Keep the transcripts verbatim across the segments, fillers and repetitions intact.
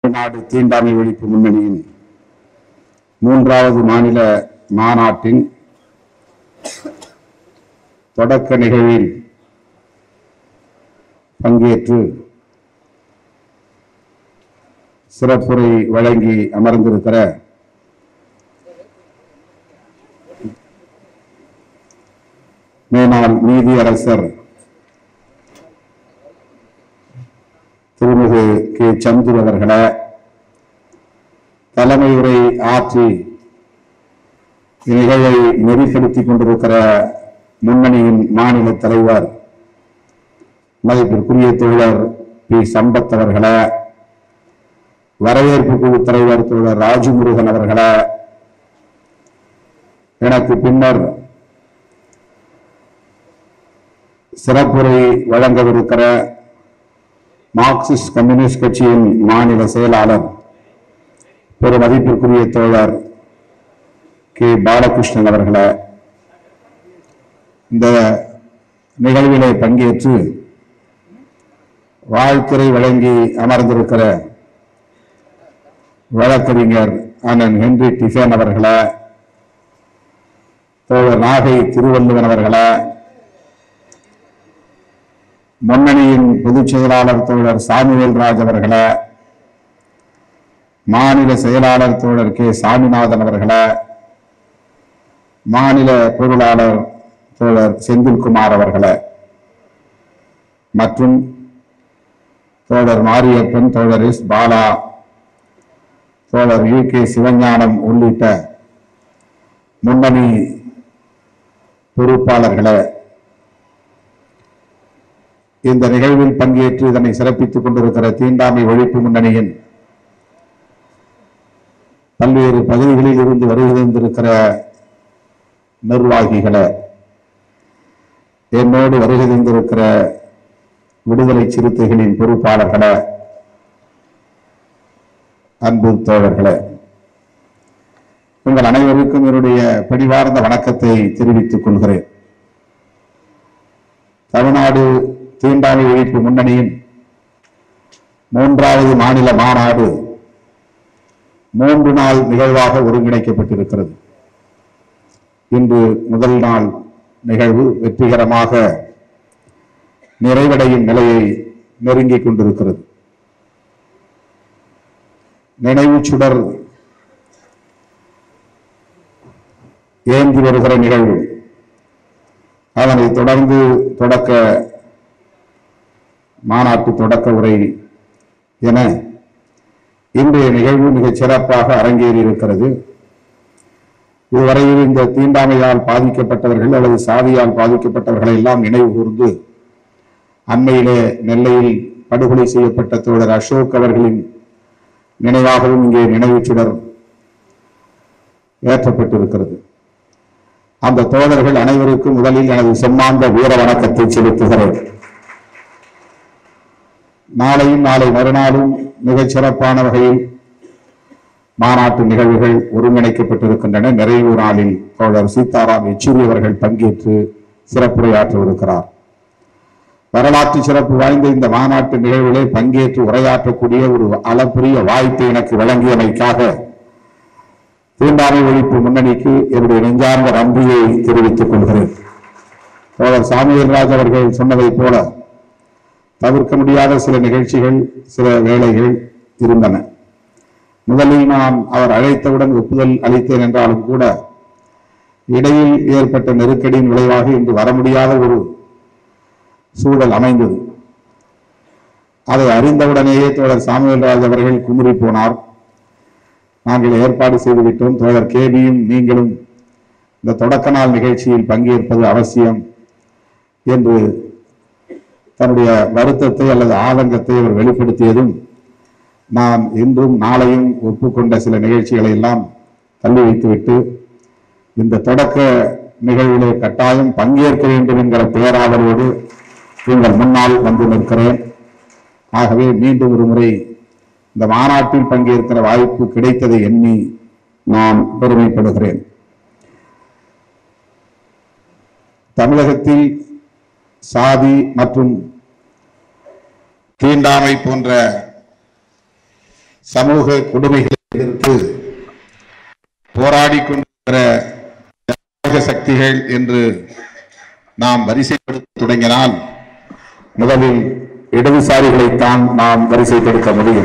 தமிழ்நாடு தீண்டாமை ஒழிப்பு முன்னணியின் மூன்றாவது மாநில மாநாட்டின் தொடக்க நிகழ்வில் பங்கேற்று சிறப்புரை வழங்கி அமர்ந்திருக்கிற மேனாள் நீதியரசர் திருமிகு கே சந்துரு அவர்களே, தலைமை உரை ஆற்றி நிகழ்வை நெறிப்படுத்திக் கொண்டிருக்கிற முன்னணியின் மாநில தலைவர் மதிப்பிற்குரிய தோழர் பி சம்பத் அவர்களே, வரவேற்பு குழு தலைவர் தோழர் ராஜமுருகன் அவர்களே, எனக்கு பின்னர் சிறப்புரை வழங்கவிருக்கிற மார்க்சிஸ்ட் கம்யூனிஸ்ட் கட்சியின் மாநில செயலாளர் ஒரு மதிப்பிற்குரிய தோழர் கே பாலகிருஷ்ணன் அவர்களே, இந்த நிகழ்விலே பங்கேற்று வாழ்த்துரை வழங்கி அமர்ந்திருக்கிற வழக்கறிஞர் அண்ணன் ஹென்றி டிஃபன் அவர்களே, தோழர் நாகை திருவள்ளுவன் அவர்களே, முன்னணியின் பொதுச் செயலாளர் தோழர் சாமுவேல் ராஜ் அவர்களே, மாநில செயலாளர் தோழர் கே சாமிநாதன் அவர்களே, மாநில பொருளாளர் தோழர் செந்தில்குமார் அவர்களே, மற்றும் தோழர் மாரியப்பன், தோழர் எஸ் பாலா, தோழர் யூ கே சிவஞானம் உள்ளிட்ட முன்னணி பொறுப்பாளர்களே, இந்த நிகழ்வில் பங்கேற்று இதனை சிறப்பித்துக் கொண்டிருக்கிற தீண்டாமை ஒழிப்பு முன்னணியின் பல்வேறு பகுதிகளில் இருந்து வருகின்ற நிர்வாகிகளே, என்னோடு வருகை தந்திருக்கிற விடுதலை சிறுத்தைகளின் பொறுப்பாளர்களே, அன்பு தோழர்களே, உங்கள் அனைவருக்கும் என்னுடைய பணிவார்ந்த வணக்கத்தை தெரிவித்துக் கொள்கிறேன். தமிழ்நாடு தீண்டாமை ஒழிப்பு முன்னணியின் மூன்றாவது மாநில மாநாடு மூன்று நாள் நிகழ்வாக ஒருங்கிணைக்கப்பட்டிருக்கிறது. இன்று முதல் நாள் நிகழ்வு வெற்றிகரமாக நிறைவடையும் நிலையை நெருங்கிக் கொண்டிருக்கிறது. நினைவு சுடர் ஏந்தி வருகிற நிகழ்வு, அதனை தொடர்ந்து தொடக்க மாநாட்டு தொடக்க உரை என இன்றைய நிகழ்வு மிகச் சிறப்பாக அரங்கேறி இருக்கிறது. இதுவரையில் இந்த தீண்டாமையால் பாதிக்கப்பட்டவர்கள் அல்லது சாதியால் பாதிக்கப்பட்டவர்களை எல்லாம் நினைவு கூர்ந்து அண்மையிலே நெல்லையில் படுகொலை செய்யப்பட்ட தோழர் அசோக் அவர்களின் நினைவாகவும் இங்கே நினைவு சுடர் ஏற்றப்பட்டிருக்கிறது. அந்த தோழர்கள் அனைவருக்கும் முதலில் எனது செம்மாந்த வீர வணக்கத்தை செலுத்துகிறேன். நாளையும் நாளை மறுநாளும் மிகச் சிறப்பான வகையில் மாநாட்டு நிகழ்வுகள் ஒருங்கிணைக்கப்பட்டிருக்கின்றன. நிறைவு நாளில் தோழர் சீதாராம் யெச்சூரி அவர்கள் பங்கேற்று சிறப்புரையாற்றவிருக்கிறார். வரலாற்று சிறப்பு வாய்ந்த இந்த மாநாட்டு நிகழ்வுகளை பங்கேற்று உரையாற்றக்கூடிய ஒரு அளப்பரிய வாய்ப்பை எனக்கு வழங்கியமைக்காக தீண்டாமை ஒழிப்பு முன்னணிக்கு என்னுடைய நெஞ்சார்ந்த நன்றியை தெரிவித்துக் கொள்கிறேன். தோழர் சாமுவேல் ராஜ் அவர்கள் சொன்னதை போல தவிர்க்க முடியாத சில நிகழ்ச்சிகள், சில வேலைகள் இருந்தன. முதலில் நான் அவர் அழைத்தவுடன் ஒப்புதல் அளித்தேன் என்றாலும் கூட இடையில் ஏற்பட்ட நெருக்கடியின் விளைவாக இன்று வர முடியாத ஒரு சூழல் அமைந்தது. அதை அறிந்தவுடனேயே தோழர் சாமுவேல் ராஜ் அவர்கள் குமுறி போனார். நாங்கள் ஏற்பாடு செய்துவிட்டோம், தோழர் கேபியும் நீங்களும் இந்த தொடக்க நாள் நிகழ்ச்சியில் பங்கேற்பது அவசியம் என்று தன்னுடைய வருத்தத்தை அல்லது ஆதங்கத்தை அவர் வெளிப்படுத்தியதும் நான் இன்றும் நாளையும் ஒப்புக்கொண்ட சில நிகழ்ச்சிகளை எல்லாம் தள்ளி வைத்துவிட்டு இந்த தொடக்க நிகழ்விலே கட்டாயம் பங்கேற்க வேண்டும் என்கிற பேராவலோடு உங்கள் முன்னால் வந்து நிற்கிறேன். ஆகவே மீண்டும் ஒரு முறை இந்த மாநாட்டில் பங்கேற்கிற வாய்ப்பு கிடைத்ததை எண்ணி நான் பெருமைப்படுகிறேன். தமிழகத்தில் சாதி மற்றும் தீண்டாமை போன்ற சமூக கொடுமைகளை எதிர்த்து போராடி கொண்டிருக்கிற சக்திகள் என்று நாம் வரிசைப்படுத்த தொடங்கினால் முதலில் இடதுசாரிகளைத்தான் நாம் வரிசைப்படுத்த முடியும்.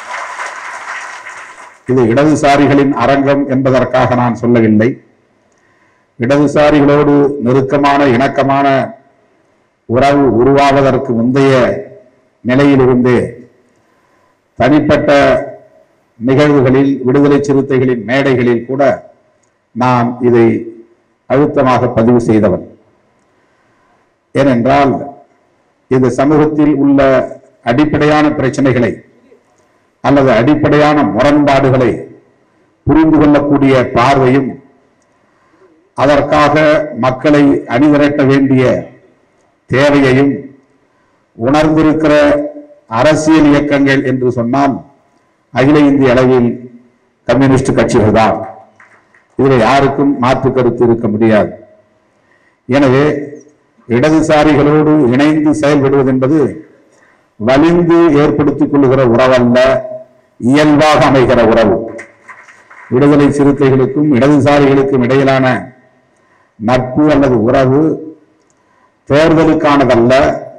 இது இடதுசாரிகளின் அரங்கம் என்பதற்காக நான் சொல்லவில்லை. இடதுசாரிகளோடு நெருக்கமான இணக்கமான உறவு உருவாவதற்கு முந்தைய நிலையிலிருந்தே தனிப்பட்ட நிகழ்வுகளில் விடுதலை சிறுத்தைகளின் மேடைகளில் கூட நான் இதை அழுத்தமாக பதிவு செய்தவன். ஏனென்றால் இந்த சமூகத்தில் உள்ள அடிப்படையான பிரச்சனைகளை அல்லது அடிப்படையான முரண்பாடுகளை புரிந்து கொள்ளக்கூடிய பார்வையும் அதற்காக மக்களை அணிதிரட்ட வேண்டிய தேவையையும் உணர்ந்திருக்கிற அரசியல் இயக்கங்கள் என்று சொன்னால் அகில இந்திய அளவில் கம்யூனிஸ்ட் கட்சிகள் தான். இதில் யாருக்கும் மாற்று கருத்து இருக்க முடியாது. எனவே இடதுசாரிகளோடு இணைந்து செயல்படுவது என்பது வலிந்து ஏற்படுத்திக் கொள்ளுகிற உறவல்ல, இயல்பாக அமைகிற உறவு. விடுதலை சிறுத்தைகளுக்கும் இடதுசாரிகளுக்கும் இடையிலான நட்பு அல்லது உறவு தேர்தலுக்கானதல்ல,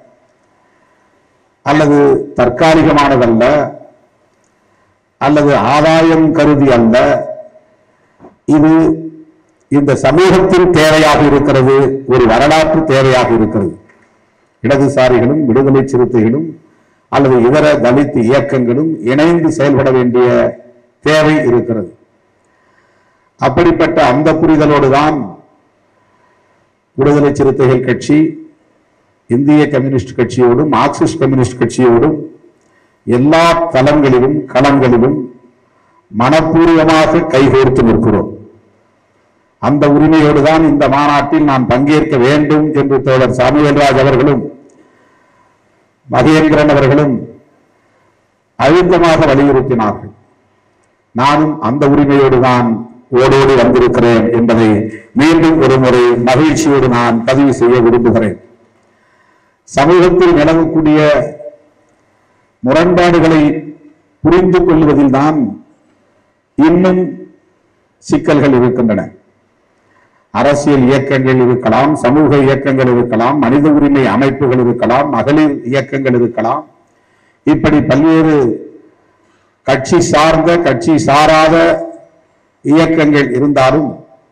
அல்லது தற்காலிகமானதல்ல, அல்லது ஆதாயம் கருதி அல்ல. இது இந்த சமூகத்தின் தேவையாக இருக்கிறது, ஒரு வரலாற்று தேவையாக இருக்கிறது. இடதுசாரிகளும் விடுதலை சிறுத்தைகளும் அல்லது இதர தலித் இயக்கங்களும் இணைந்து செயல்பட வேண்டிய தேவை இருக்கிறது. அப்படிப்பட்ட அந்த புரிதலோடு தான் விடுதலை சிறுத்தைகள் கட்சி இந்திய கம்யூனிஸ்ட் கட்சியோடும் மார்க்சிஸ்ட் கம்யூனிஸ்ட் கட்சியோடும் எல்லா தளங்களிலும் களங்களிலும் மனப்பூர்வமாக கைகோர்த்து நிற்கிறோம். அந்த உரிமையோடு தான் இந்த மாநாட்டில் நான் பங்கேற்க வேண்டும் என்று தோழர் சாமுவேல்ராஜ் அவர்களும் மகேந்திரன் அவர்களும் அழுத்தமாக வலியுறுத்தினார்கள். நானும் அந்த உரிமையோடு தான் ஓடோடி வந்திருக்கிறேன் என்பதை மீண்டும் ஒரு முறை மகிழ்ச்சியோடு நான் பதிவு செய்ய விரும்புகிறேன். சமூகத்தில் நிலவக்கூடிய முரண்பாடுகளை புரிந்து கொள்வதில் தான் இன்னும் சிக்கல்கள் இருக்கின்றன. அரசியல் இயக்கங்கள் இருக்கலாம், சமூக இயக்கங்கள் இருக்கலாம், மனித உரிமை அமைப்புகள் இருக்கலாம், மகளிர் இயக்கங்கள் இருக்கலாம். இப்படி பல்வேறு கட்சி சார்ந்த கட்சி சாராத இயக்கங்கள் இருந்தாலும்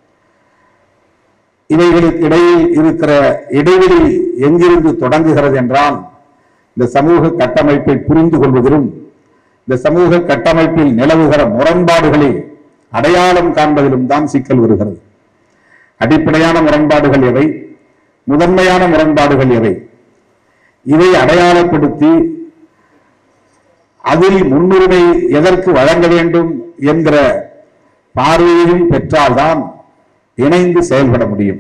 இவைகளுக்கு இடையில் இருக்கிற இடைவெளி எங்கிருந்து தொடங்குகிறது என்றால் இந்த சமூக கட்டமைப்பை புரிந்து கொள்வதிலும் இந்த சமூக கட்டமைப்பில் நிலவுகிற முரண்பாடுகளை அடையாளம் காண்பதிலும் தான் சிக்கல் வருகிறது. அடிப்படையான முரண்பாடுகள் எவை, முதன்மையான முரண்பாடுகள் எவை, இதை அடையாளப்படுத்தி அதில் முன்னுரிமை எதற்கு வழங்க வேண்டும் என்கிற பார்வையையும் பெற்றால்தான் இணைந்து செயல்பட முடியும்.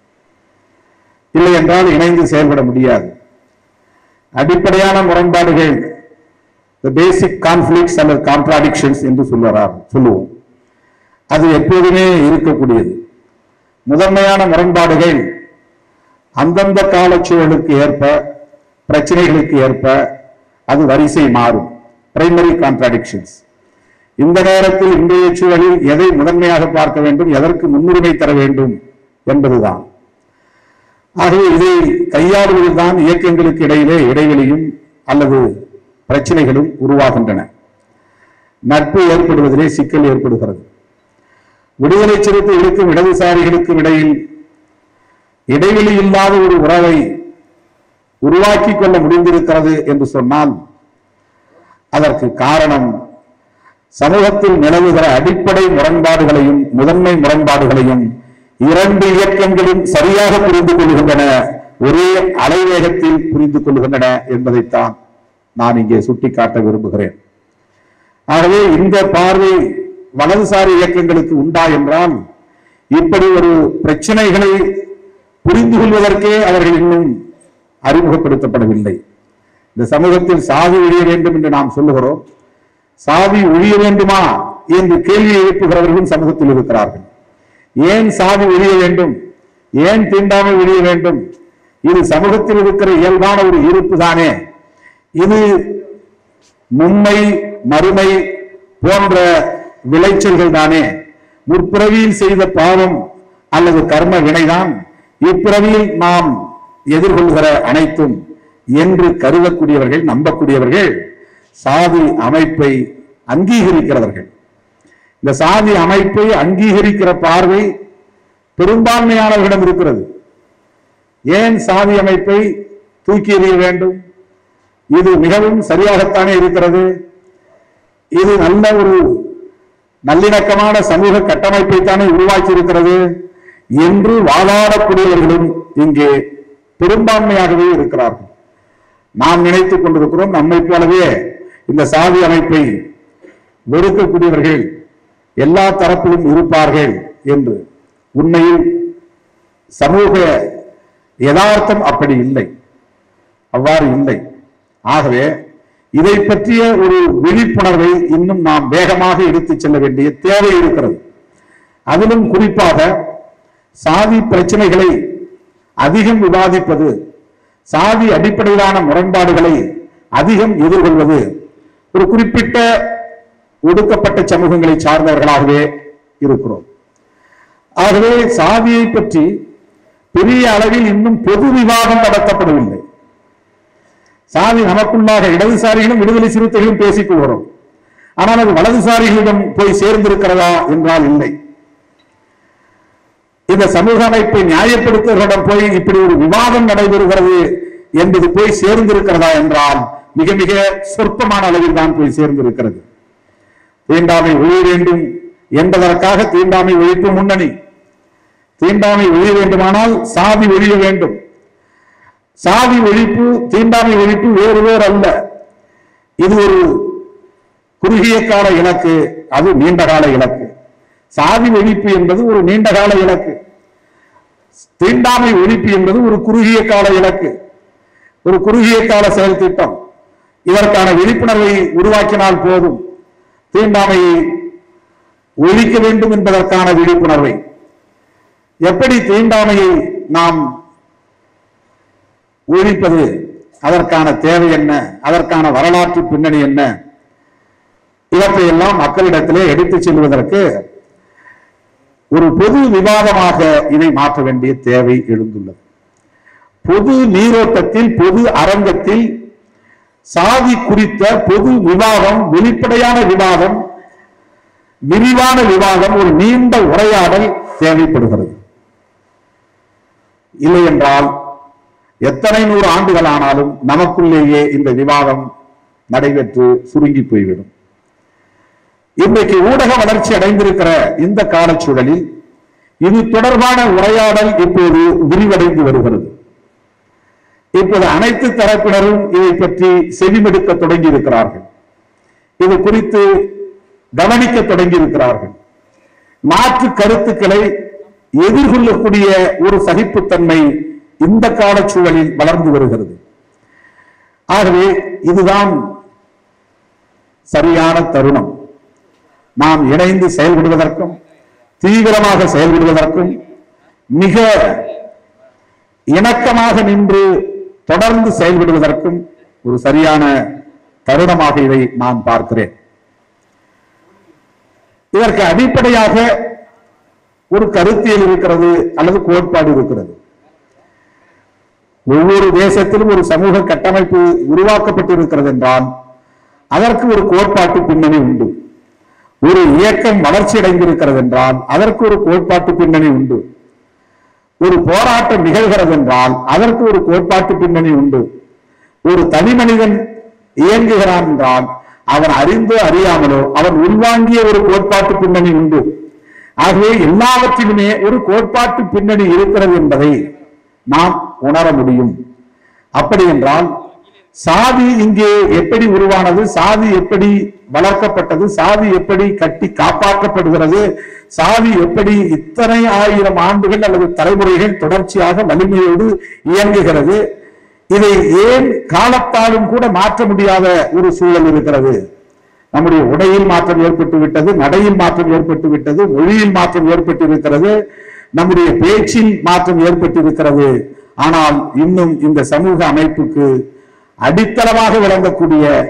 இல்லை என்றால் இணைந்து செயல்பட முடியாது. அடிப்படையான முரண்பாடுகள், பேசிக் கான்ஃபிளிக்ட்ஸ் அல்லது கான்ட்ராடிக்ஷன்ஸ் என்று சொல்லுவார் சொல்லுவோம் அது எப்போதுமே இருக்கக்கூடியது. முதன்மையான முரண்பாடுகள் அந்தந்த காலச்சூழலுக்கு ஏற்ப, பிரச்சனைகளுக்கு ஏற்ப அது வரிசை மாறும். Primary contradictions. இந்த நேரத்தில் இன்றைய சூழலில் எதை முதன்மையாக பார்க்க வேண்டும், எதற்கு முன்னுரிமை தர வேண்டும் என்பதுதான். ஆகவே இதை கையாளுவதில்தான் இயக்கங்களுக்கு இடையிலே இடைவெளியும் அல்லது பிரச்சனைகளும் உருவாகின்றன. நட்பு ஏற்படுவதிலே சிக்கல் ஏற்படுகிறது. விடுதலை சிறுத்தைகளுக்கும் இடதுசாரிகளுக்கும் இடையில் இடைவெளி இல்லாத ஒரு உறவை உருவாக்கி கொள்ள முடிந்திருக்கிறது என்று சொன்னால் அதற்கு காரணம் சமூகத்தில் நிலவுகிற அடிப்படை முரண்பாடுகளையும் முதன்மை முரண்பாடுகளையும் இரண்டு இயக்கங்களும் சரியாக புரிந்து கொள்கின்றன, ஒரே அலைவேகத்தில் புரிந்து கொள்கின்றன என்பதைத்தான் நான் இங்கே சுட்டிக்காட்ட விரும்புகிறேன். ஆகவே இந்த பார்வை வலதுசாரி இயக்கங்களுக்கு உண்டா என்றால் இப்படி ஒரு பிரச்சனைகளை புரிந்து கொள்வதற்கே அவர்கள் இன்னும் அறிமுகப்படுத்தப்படவில்லை. இந்த சமூகத்தில் சாதி ஒழிய வேண்டும் என்று நாம் சொல்லுகிறோம். சாதி ஒழிய வேண்டுமா என்று கேள்வி எழுப்புகிறவர்களும் சமூகத்தில் இருக்கிறார்கள். ஏன் சாதி ஒழிய வேண்டும், ஏன் தீண்டாமை ஒழிய வேண்டும்? இது சமூகத்தில் இருக்கிற இயல்பான ஒரு இருப்பு தானே. இது முன்மை மறுமை போன்ற விளைச்சல்கள் தானே முற்பிறவியில் செய்த பாவம் அல்லது கர்ம வினைதான் இப்பிறவியில் நாம் எதிர்கொள்கிற அனைத்தும் என்று கருதக்கூடியவர்கள், நம்பக்கூடியவர்கள் சாதி அமைப்பை அங்கீகரிக்கிறவர்கள். இந்த சாதி அமைப்பை அங்கீகரிக்கிற பார்வை பெரும்பான்மையானவர்களிடம் இருக்கிறது. ஏன் சாதி அமைப்பை தூக்கி எறிய வேண்டும்? இது மிகவும் சரியாகத்தானே இருக்கிறது. இது நல்ல ஒரு நல்லிணக்கமான சமூக கட்டமைப்பை தானே உருவாக்கி இருக்கிறது என்று வாதாடக்கூடியவர்களும் இங்கே பெரும்பான்மையாகவே இருக்கிறார்கள். நாம் நினைத்துக் கொண்டிருக்கிறோம் நம்மை போலவே இந்த சாதி அமைப்பை வெறுக்கக்கூடியவர்கள் எல்லா தரப்பிலும் இருப்பார்கள் என்று. உண்மையில் சமூக யதார்த்தம் அப்படி இல்லை, அவ்வாறு இல்லை. ஆகவே இதை பற்றிய ஒரு விழிப்புணர்வை இன்னும் நாம் வேகமாக எடுத்துச் செல்ல வேண்டிய தேவை இருக்கிறது. அதிலும் குறிப்பாக சாதி பிரச்சனைகளை அதிகம் விவாதிப்பது, சாதி அடிப்படையிலான முரண்பாடுகளை அதிகம் எதிர்கொள்வது ஒரு குறிப்பிட்ட ஒடுக்கப்பட்ட சமூகங்களை சார்ந்தவர்களாகவே இருக்கிறோம். ஆகவே சாதியை பற்றி பெரிய அளவில் இன்னும் பொது விவாதம் நடத்தப்படவில்லை. சாதி நமக்குள்ளாக இடதுசாரிகளும் விடுதலை சிறுத்தைகளும் பேசிக் கொள்கிறோம். ஆனால் அது வலதுசாரிகளிடம் போய் சேர்ந்திருக்கிறதா என்றால் இல்லை. இந்த சமூக அமைப்பை நியாயப்படுத்துவர்களிடம் போய் இப்படி ஒரு விவாதம் நடைபெறுகிறது என்பது போய் சேர்ந்திருக்கிறதா என்றால் மிக மிக சொற்பமான அளவில் தான் போய் சேர்ந்திருக்கிறது. தீண்டாமை ஒழிய வேண்டும் என்பதற்காக தீண்டாமை ஒழிப்பு முன்னணி, தீண்டாமை ஒழிய வேண்டுமானால் சாதி ஒழிய வேண்டும். சாதி ஒழிப்பு தீண்டாமை ஒழிப்பு வேறு வேறு அல்ல. இது ஒரு குறுகிய கால இலக்கு, அது நீண்ட கால இலக்கு. சாதி ஒழிப்பு என்பது ஒரு நீண்ட கால இலக்கு, தீண்டாமை ஒழிப்பு என்பது ஒரு குறுகிய கால இலக்கு, ஒரு குறுகிய கால செயல் திட்டம். இதற்கான விழிப்புணர்வை உருவாக்கினால் போதும். தீண்டாமையை ஒழிக்க வேண்டும் என்பதற்கான விழிப்புணர்வை, எப்படி தீண்டாமையை நாம் ஒழிப்பது, அதற்கான தேவை என்ன, அதற்கான வரலாற்று பின்னணி என்ன, இவற்றையெல்லாம் மக்களிடத்திலே எடுத்துச் செல்வதற்கு ஒரு பொது விவாதமாக இதை மாற்ற வேண்டிய தேவை எழுந்துள்ளது. பொது நீரோட்டத்தில், பொது அரங்கத்தில் சாதி குறித்த பொது விவாதம், வெளிப்படையான விவாதம், விரிவான விவாதம், ஒரு நீண்ட உரையாடல் தேவைப்படுகிறது. இல்லை என்றால் எத்தனை நூறு ஆண்டுகள் ஆனாலும் நமக்குள்ளேயே இந்த விவாதம் நடைபெற்று சுருங்கி போய்விடும். இன்றைக்கு ஊடக வளர்ச்சி அடைந்திருக்கிற இந்த காலச்சூழலில் இது தொடர்பான உரையாடல் இப்போது விரிவடைந்து வருகிறது. இப்போது அனைத்து தரப்பினரும் இதை பற்றி செவிமெடுக்க தொடங்கி இருக்கிறார்கள், இது குறித்து கவனிக்க தொடங்கி இருக்கிறார்கள். மாற்று கருத்துக்களை எதிர்கொள்ளக்கூடிய ஒரு சகிப்புத்தன்மை இந்த காலச்சூழலில் வளர்ந்து வருகிறது. ஆகவே இதுதான் சரியான தருணம். நாம் இணைந்து செயல்படுவதற்கும் தீவிரமாக செயல்படுவதற்கும் மிக இணக்கமாக நின்று தொடர்ந்து செயல்படுவதற்கும் ஒரு சரியான தருணமாக இதை நான் பார்க்கிறேன். இதற்கு அடிப்படையாக ஒரு கருத்தியல் இருக்கிறது அல்லது கோட்பாடு இருக்கிறது. ஒவ்வொரு தேசத்திலும் ஒரு சமூக கட்டமைப்பு உருவாக்கப்பட்டிருக்கிறது என்றால் அதற்கு ஒரு கோட்பாட்டு பின்னணி உண்டு. ஒரு இயக்கம் வளர்ச்சி அடைந்திருக்கிறது என்றால் அதற்கு ஒரு கோட்பாட்டு பின்னணி உண்டு. ஒரு போராட்டம் நிகழ்கிறது என்றால் அதற்கு ஒரு கோட்பாட்டு பின்னணி உண்டு. ஒரு தனி மனிதன் இயங்குகிறான் என்றால் அவன் அறிந்தோ அறியாமலோ அவன் உள்வாங்கிய ஒரு கோட்பாட்டு பின்னணி உண்டு. ஆகவே எல்லாவற்றிலுமே ஒரு கோட்பாட்டு பின்னணி இருக்கிறது என்பதை நாம் உணர முடியும். அப்படி என்றால் சாதி இங்கே எப்படி உருவானது, சாதி எப்படி வளர்க்கப்பட்டது, சாதி எப்படி கட்டி காப்பாற்றப்படுகிறது, சாதி எப்படி இத்தனை ஆயிரம் ஆண்டுகள் அல்லது தலைமுறைகள் தொடர்ச்சியாக வலிமையோடு இயங்குகிறது, இதை ஏன் காலத்தாலும் கூட மாற்ற முடியாத ஒரு சூழல் இருக்கிறது. நம்முடைய உடையில் மாற்றம் ஏற்பட்டு விட்டது, நடையில் மாற்றம் ஏற்பட்டு விட்டது, மொழியில் மாற்றம் ஏற்பட்டு இருக்கிறது, நம்முடைய பேச்சில் மாற்றம் ஏற்பட்டு இருக்கிறது. ஆனால் இன்னும் இந்த சமூக அமைப்புக்கு அடித்தளமாக விளங்கக்கூடிய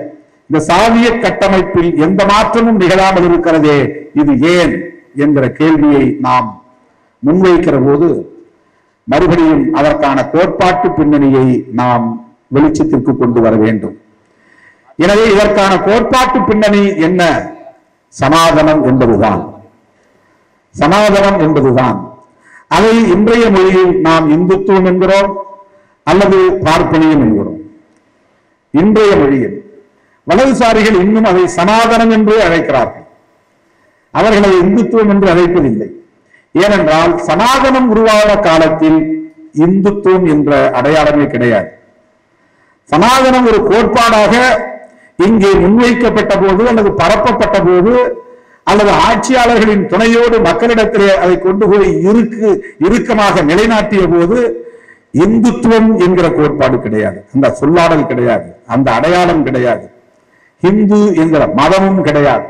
இந்த சாதிய கட்டமைப்பில் எந்த மாற்றமும் நிகழாமல் இருக்கிறதே, இது ஏன் என்கிற கேள்வியை நாம் முன்வைக்கிற போது மறுபடியும் அதற்கான கோட்பாட்டு பின்னணியை நாம் வெளிச்சத்திற்கு கொண்டு வர வேண்டும். எனவே இதற்கான கோட்பாட்டு பின்னணி என்ன? சனாதனம் என்பதுதான். சனாதனம் என்பதுதான். அதை இன்றைய மொழியில் நாம் இந்துத்துவம் என்கிறோம் அல்லது பார்ப்பனியம் என்கிறோம். இன்றைய மொழியில் வலதுசாரிகள் இன்னும் அதை சனாதனம் என்று அழைக்கிறார்கள். அவர்கள் அதை இந்துத்துவம் என்று அழைப்பதில்லை. ஏனென்றால் சனாதனம் உருவான காலத்தில் இந்துத்துவம் என்ற அடையாளமே கிடையாது. சனாதனம் ஒரு கோட்பாடாக இங்கே முன்வைக்கப்பட்ட போது அல்லது பரப்பப்பட்ட போது அல்லது ஆட்சியாளர்களின் துணையோடு மக்களிடத்திலே அதை கொண்டு போய் இருக்கு இறுக்கமாக நிலைநாட்டிய போது இந்துத்துவம் என்கிற கோட்பாடு கிடையாது, அந்த சொல்லாடல் கிடையாது, அந்த அடையாளம் கிடையாது, இந்து என்கிற மதமும் கிடையாது.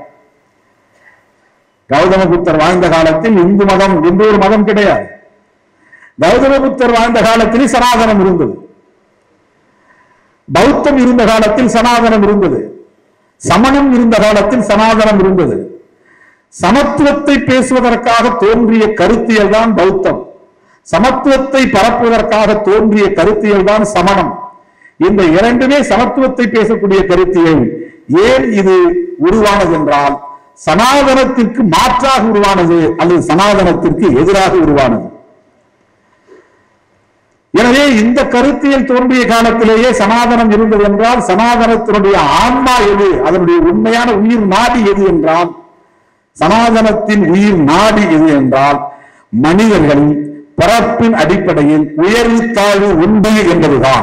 கௌதம புத்தர் வாழ்ந்த காலத்தில் இந்து மதம் என்ற ஒரு மதம் கிடையாது. கௌதம புத்தர் வாழ்ந்த காலத்தில் சனாதனம் இருந்தது, பௌத்தம் இருந்த காலத்தில் சனாதனம் இருந்தது, சமணம் இருந்த காலத்தில் சனாதனம் இருந்தது. சமத்துவத்தை பேசுவதற்காக தோன்றிய கருத்தியல் தான் பௌத்தம், சமத்துவத்தை பரப்புவதற்காக தோன்றிய கருத்தியல் தான் சமணம். இந்த இரண்டுமே சமத்துவத்தை பேசக்கூடிய கருத்தியல். ஏன் இது உருவானது என்றால் சனாதனத்திற்கு மாற்றாக உருவானது அல்லது சனாதனத்திற்கு எதிராக உருவானது. எனவே இந்த கருத்தியல் தோன்றிய காலத்திலேயே சனாதனம் இருந்தது என்றால் சனாதனத்தினுடைய ஆன்மா எது, அதனுடைய உண்மையான உயிர் நாடி எது என்றால், சனாதனத்தின் உயிர் நாடி எது என்றால் மனிதர்களின் பிறப்பின் அடிப்படையில் உயர்வு தாழ்வு உண்டு என்பதுதான்.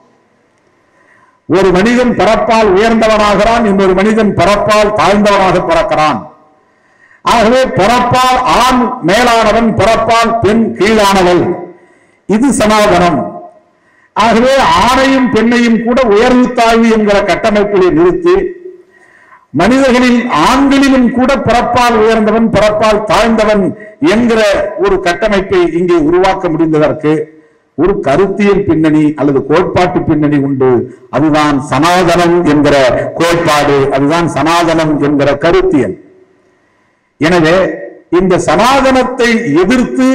ஒரு மனிதன் பிறப்பால் உயர்ந்தவனாகிறான், இன்னொரு மனிதன் பிறப்பால் தாழ்ந்தவனாக பிறக்கிறான். ஆகவே பிறப்பால் ஆண் மேலானவன், பிறப்பால் பெண் கீழானவள், இது சனாதனம். ஆகவே ஆணையும் பெண்ணையும் கூட உயர்வு தாழ்வு என்கிற கட்டமைப்பிலே நிறுத்தி மனிதர்களில் ஆண்களிலும் கூட பிறப்பால் உயர்ந்தவன் பிறப்பால் தாழ்ந்தவன் என்கிற ஒரு கட்டமைப்பை இங்கே உருவாக்க முடிந்ததற்கு ஒரு கருத்தியல் பின்னணி அல்லது கோட்பாட்டு பின்னணி உண்டு. அதுதான் சனாதனம் என்கிற கோட்பாடு, அதுதான் சனாதனம் என்கிற கருத்தியல். எனவே இந்த சனாதனத்தை எதிர்த்து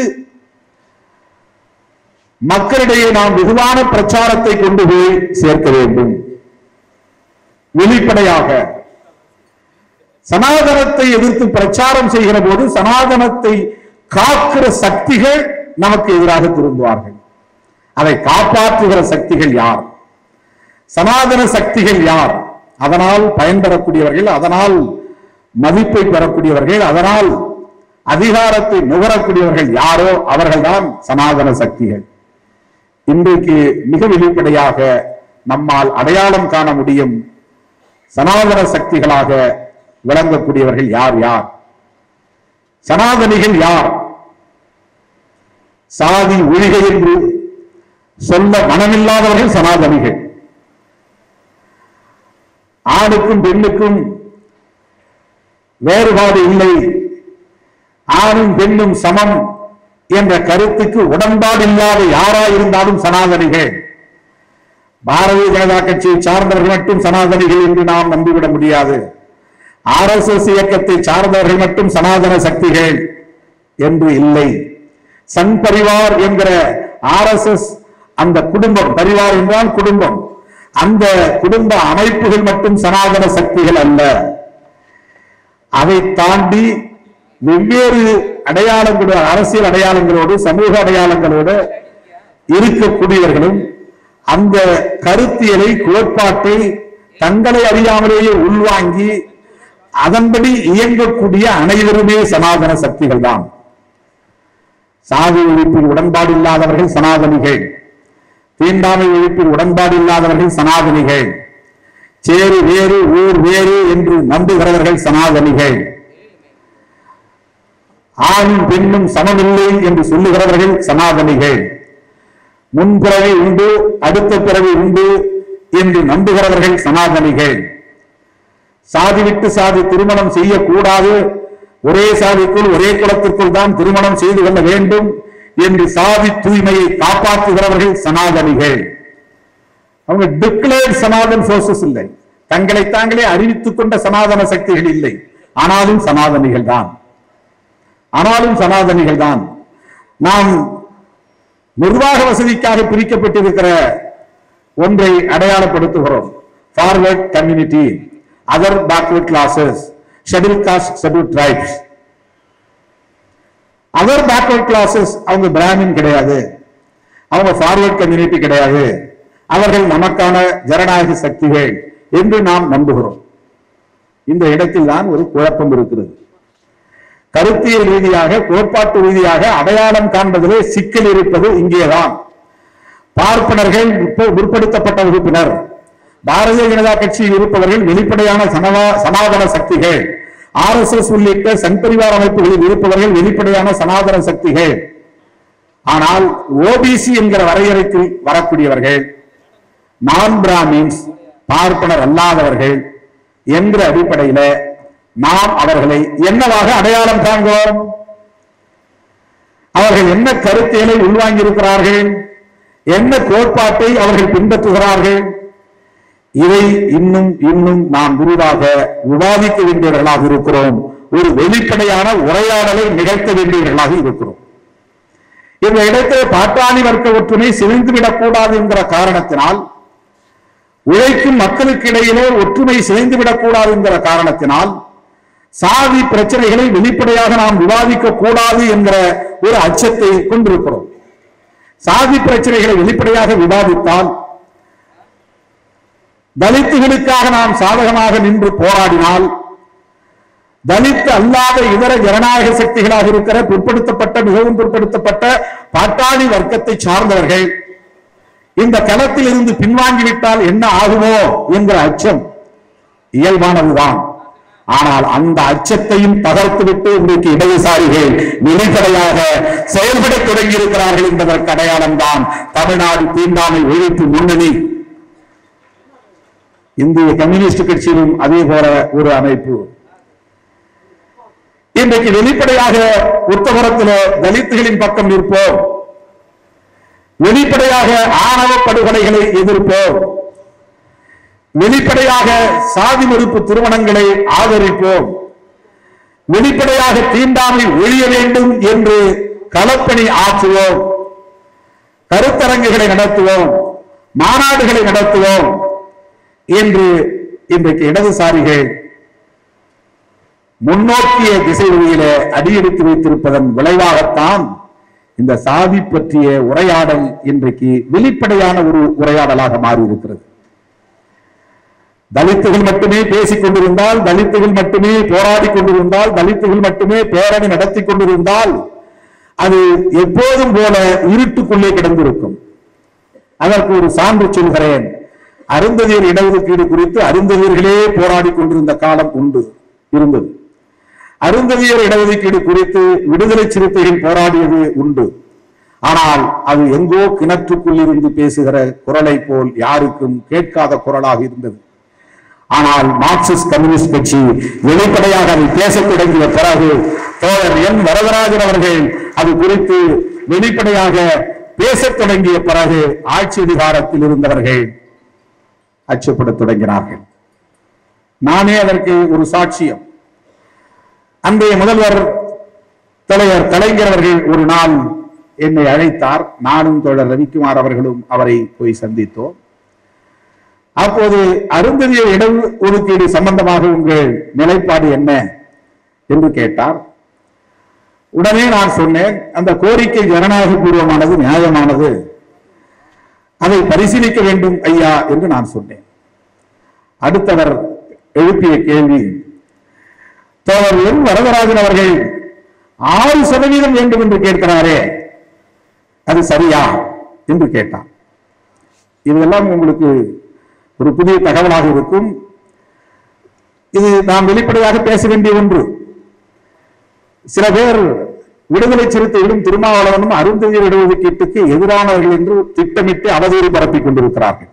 மக்களிடையே நாம் வெகுவான பிரச்சாரத்தை கொண்டு போய் சேர்க்க வேண்டும். வெளிப்படையாக சனாதனத்தை எதிர்த்து பிரச்சாரம் செய்கிற போது சனாதனத்தை காக்கிற சக்திகள் நமக்கு எதிராக திரும்புவார்கள். அதை காப்பாற்றுகிற சக்திகள் யார்? சனாதன சக்திகள் யார்? அதனால் பயன்பெறக்கூடியவர்கள், அதனால் மதிப்பை பெறக்கூடியவர்கள், அதனால் அதிகாரத்தை நுகரக்கூடியவர்கள் யாரோ அவர்கள்தான் சனாதன சக்திகள். இன்றைக்கு மிக வெளிப்படையாக நம்மால் அடையாளம் காண முடியும் சனாதன சக்திகளாக விளங்கக்கூடியவர்கள் யார் யார்? சனாதனிகள் யார்? சாதி ஒழிகை என்று சொல்ல மனமில்லாதவர்கள் சனாதனிகள். ஆணுக்கும் பெண்ணுக்கும் வேறுபாடு இல்லை, ஆணும் பெண்ணும் சமம் என்ற கருத்துக்கு உடன்பாடு இல்லாத யாராயிருந்தாலும் சனாதனிகள். பாரதிய ஜனதா கட்சியை சார்ந்தவர்கள் மட்டும் சனாதனிகள் என்று நாம் நம்பிவிட முடியாது. ஆர் எஸ் எஸ் இயக்கத்தை சார்ந்தவர்கள் மட்டும் சனாதன சக்திகள் என்று இல்லை. சங் பரிவார் என்கிற ஆர் எஸ் எஸ் அந்த குடும்பம், பரிவார் என்றால் குடும்பம், அந்த குடும்ப அமைப்புகள் மட்டும் சனாதன சக்திகள் அல்ல. அதை தாண்டி வெவ்வேறு அடையாளங்களோடு, அரசியல் அடையாளங்களோடு, சமூக அடையாளங்களோடு இருக்கக்கூடியவர்களும் அந்த கருத்தியலை, கோட்பாட்டை தங்களை அறியாமலேயே உள்வாங்கி அதன்படி இயங்கக்கூடிய அனைவருமே சனாதன சக்திகள் தான். சாதி ஒழிப்பில் உடன்பாடு இல்லாதவர்கள் சனாதனிகள், தீண்டாமை ஒழிப்பில் உடன்பாடு இல்லாதவர்கள் சனாதனிகள், சேரு வேறு ஊர் வேறு என்று நம்புகிறவர்கள் சனாதனிகள், ஆணும் பெண்ணும் சமமில்லை என்று சொல்லுகிறவர்கள் சனாதனிகள், முன்பிறவி உண்டு அடுத்த பிறவி உண்டு என்று நம்புகிறவர்கள் சனாதனிகள், சாதி விட்டு சாதி திருமணம் செய்யக்கூடாது, ஒரே சாதிக்குள் ஒரே குலத்திற்குள் தான் திருமணம் செய்து கொள்ள வேண்டும் என்று சாதி தூய்மையை காப்பாற்றுகிறவர்கள் சனாதனிகள். அவங்க டிக்ளேர்ட் சனாதன் சோர்சஸ் இல்லை, தங்களை தாங்களே அறிவித்துக் கொண்ட சனாதன சக்திகள் இல்லை. ஆனாலும் சனாதனிகள் தான் ஆனாலும் சனாதனிகள் தான் நாம் நிர்வாக வசதிக்காக பிரிக்கப்பட்டிருக்கிற ஒன்றை அடையாளப்படுத்துகிறோம். Forward community, other backward classes, schedule caste, schedule tribes. Other backward classes அவங்க பிராமின் கிடையாது, அவங்க ஃபார்வர்ட் கம்யூனிட்டி கிடையாது, அவர்கள் நமக்கான ஜனநாயக சக்திகள் என்று நாம் நம்புகிறோம். இந்த இடத்தில் தான் ஒரு குழப்பம் இருக்கிறது. கருத்தியல் ரீதியாக, கோட்பாட்டு ரீதியாக அடையாளம் காண்பதிலே சிக்கல் இருப்பது இங்கேதான். பார்ப்பனர்கள் முற்படுத்தப்பட்ட வகுப்பினர், பாரதிய ஜனதா கட்சியில் இருப்பவர்கள் வெளிப்படையான சனாதன சக்திகள், ஆர் எஸ் எஸ் உள்ளிட்ட சங்பரிவார அமைப்புகளில் இருப்பவர்கள் வெளிப்படையான சனாதன சக்திகள். ஆனால் ஓபிசி என்கிற வரையறைக்கு வரக்கூடியவர்கள் நான் பிராமின்ஸ், பார்ப்பனர் அல்லாதவர்கள் என்ற அடிப்படையில் நாம் அவர்களை என்னவாக அடையாளம் காண்கிறோம்? அவர்கள் என்ன கருத்தியலை உள்வாங்கி இருக்கிறார்கள், என்ன கோட்பாட்டை அவர்கள் பின்பற்றுகிறார்கள், இதை இன்னும் இன்னும் நாம் விரிவாக விவாதிக்க வேண்டியவர்களாக இருக்கிறோம். ஒரு வெளிப்படையான உரையாடலை நிகழ்த்த வேண்டியவர்களாக இருக்கிறோம். இந்த இடத்தில் பாட்டாளி வர்க்க ஒற்றுமை சிதைந்துவிடக் கூடாது என்கிற காரணத்தினால், உழைக்கும் மக்களுக்கு இடையிலே ஒற்றுமை சிதைந்துவிடக் கூடாது என்கிற காரணத்தினால், சாதி பிரச்சனைகளை வெளிப்படையாக நாம் விவாதிக்க கூடாது என்கிற ஒரு அச்சத்தை கொண்டிருக்கிறோம். சாதி பிரச்சனைகளை வெளிப்படையாக விவாதித்தால், தலித்துகளுக்காக நாம் சாதகமாக நின்று போராடினால், தலித் அல்லாத இதர ஜனநாயக சக்திகளாக இருக்கிற பிற்படுத்தப்பட்ட, மிகவும் பிற்படுத்தப்பட்ட பாட்டாளி வர்க்கத்தை சார்ந்தவர்கள் இந்த களத்தில் இருந்து பின்வாங்கிவிட்டால் என்ன ஆகுமோ என்கிற அச்சம் இயல்பானதுதான். ஆனால் அந்த அச்சத்தையும் தகர்த்துவிட்டு இன்றைக்கு இடதுசாரிகள் வெளிப்படையாக செயல்பட தொடங்கி இருக்கிறார்கள் என்பதற்கு அடையாளம் தான் தமிழ்நாடு தீண்டாமை ஒழிப்பு முன்னணி. இந்திய கம்யூனிஸ்ட் கட்சியிலும் அதே போல ஒரு அமைப்பு இன்றைக்கு வெளிப்படையாக உத்தரத்தில் தலித்துகளின் பக்கம் நிற்போம், வெளிப்படையாக ஆணவ படுகொலைகளை எதிர்ப்போம், வெளிப்படையாக சாதி மறுப்பு திருமணங்களை ஆதரிப்போம், வெளிப்படையாக தீண்டாமை ஒழிய வேண்டும் என்று களப்பணி ஆற்றுவோம், கருத்தரங்குகளை நடத்துவோம், மாநாடுகளை நடத்துவோம் என்று இன்றைக்கு இடதுசாரிகள் முன்னோக்கிய திசை வழியில அடியெடுத்து வைத்திருப்பதன் விளைவாகத்தான் இந்த சாதி பற்றிய உரையாடல் இன்றைக்கு வெளிப்படையான ஒரு உரையாடலாக மாறி இருக்கிறது. தலித்துகள் மட்டுமே பேசிக் கொண்டிருந்தால், தலித்துகள் மட்டுமே போராடி கொண்டிருந்தால், தலித்துகள் மட்டுமே பேரணி நடத்தி கொண்டிருந்தால் அது எப்போதும் போல இருட்டுக்குள்ளே கிடந்திருக்கும். அதற்கு ஒரு சான்று சொல்கிறேன். அருந்ததியர் இடஒதுக்கீடு குறித்து அருந்ததியர்களே போராடி கொண்டிருந்த காலம் உண்டு இருந்தது. அருந்ததியர் இடஒதுக்கீடு குறித்து விடுதலை சிறுத்தைகள் போராடியது உண்டு. ஆனால் அது எங்கோ கிணற்றுக்குள் இருந்து பேசுகிற குரலை போல் யாருக்கும் கேட்காத குரலாக இருந்தது. ஆனால் மார்க்சிஸ்ட் கம்யூனிஸ்ட் கட்சி வெளிப்படையாக அதை பேசத் தொடங்கிய பிறகு தோழர் என் வரதராஜன் அவர்கள் அது குறித்து வெளிப்படையாக பேசத் தொடங்கிய பிறகு ஆட்சி அதிகாரத்தில் இருந்தவர்கள் அச்சப்பட தொடங்கினார்கள். நானே அதற்கு ஒரு சாட்சியம். அன்றைய முதல்வர் தலைவர் கலைஞர் அவர்கள் ஒரு நாள் என்னை அழைத்தார். நானும் தோழர் ரவிக்குமார் அவர்களும் அவரை போய் சந்தித்தோம். அப்போது அருந்ததியர் இட ஒதுக்கீடு சம்பந்தமாக உங்கள் நிலைப்பாடு என்ன என்று கேட்டார். உடனே நான் சொன்னேன், அந்த கோரிக்கை ஜனநாயக பூர்வமானது, நியாயமானது, அதை பரிசீலிக்க வேண்டும் ஐயா என்று நான் சொன்னேன். அடுத்தவர் எழுப்பிய கேள்வி, தோழர் என் வரதராஜன் அவர்கள் ஆறு சதவீதம் வேண்டும் என்று கேட்கிறாரே, அது சரியா என்று கேட்டார். இதெல்லாம் உங்களுக்கு ஒரு புதிய தகவலாக இருக்கும். இது நாம் வெளிப்படையாக பேச வேண்டிய ஒன்று. சில பேர் விடுதலை சிறுத்தைகளும் திருமாவளவனும் அருந்ததியர் இடஒதுக்கீட்டுக்கு எதிரானவர்கள் என்று திட்டமிட்டு அவதூறு பரப்பிக் கொண்டிருக்கிறார்கள்.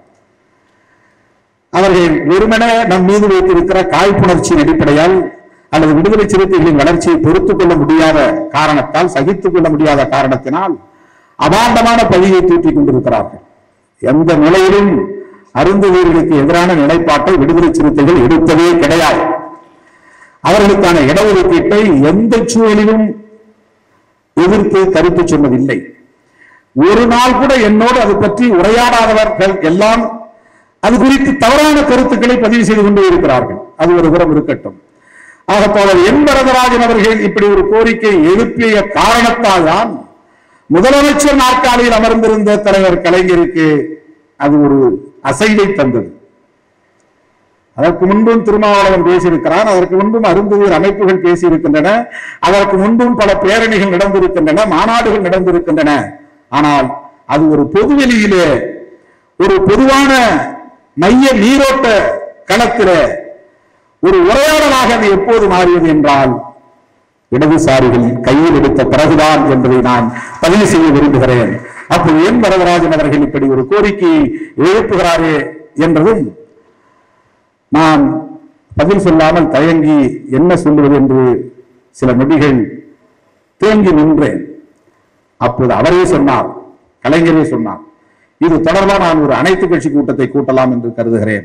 அவர்கள் வெறுமன நம் மீது வைத்திருக்கிற காழ்ப்புணர்ச்சியின் அடிப்படையால் அல்லது விடுதலை சிறுத்தைகளின் வளர்ச்சியை பொறுத்துக் கொள்ள முடியாத காரணத்தால், சகித்துக் கொள்ள முடியாத காரணத்தினால் அபாண்டமான பழியை தூற்றிக் கொண்டிருக்கிறார்கள். எந்த நிலையிலும் அருந்ததியர்களுக்கு எதிரான நிலைப்பாட்டை விடுதலை சிறுத்தைகள் எடுத்ததே கிடையாது. அவர்களுக்கான இடஒதுக்கீட்டை எந்த சூழலிலும் எதிர்த்து கருத்து சொன்னதில்லை. ஒரு நாள் கூட என்னோடு அது பற்றி உரையாடாதவர்கள் எல்லாம் அது குறித்து தவறான கருத்துக்களை பதிவு செய்து கொண்டே இருக்கிறார்கள். அது ஒரு புறம் இருக்கட்டும். ஆக தோழர் என் வரதராஜன் அவர்கள் இப்படி ஒரு கோரிக்கை எழுப்பிய காரணத்தால் தான் முதலமைச்சர் நாற்காலியில் அமர்ந்திருந்த தலைவர் கலைஞருக்கு அது ஒரு அசைவை தந்தது. அதற்கு முன்பும் திருமாவளவன் பேசியிருக்கிறான், அதற்கு முன்பும் அருந்ததியர் அமைப்புகள் பேசியிருக்கின்றன, அதற்கு முன்பும் பல பேரணிகள் நடந்திருக்கின்றன, மாநாடுகள் நடந்திருக்கின்றன. ஆனால் அது ஒரு பொதுவெளியிலே ஒரு பொதுவான மைய நீரோட்ட களத்தில ஒரு உரையாடலாக அது எப்போது மாறியது என்றால் இடதுசாரிகள் கையில் எடுத்த பிறகுதான் என்பதை நான் பதிவு செய்ய விரும்புகிறேன். அப்போது என் வரதராஜன் அவர்கள் இப்படி ஒரு கோரிக்கையை எழுப்புகிறாரே என்றதும் நான் பதில் சொல்லாமல் தயங்கி என்ன சொல்லுவது என்று சில நொடிகள் தேங்கி நின்றேன். அப்போது அவரே சொன்னார், கலைஞரே சொன்னார், இது தொடர்பாக நான் ஒரு அனைத்து கட்சி கூட்டத்தை கூட்டலாம் என்று கருதுகிறேன்.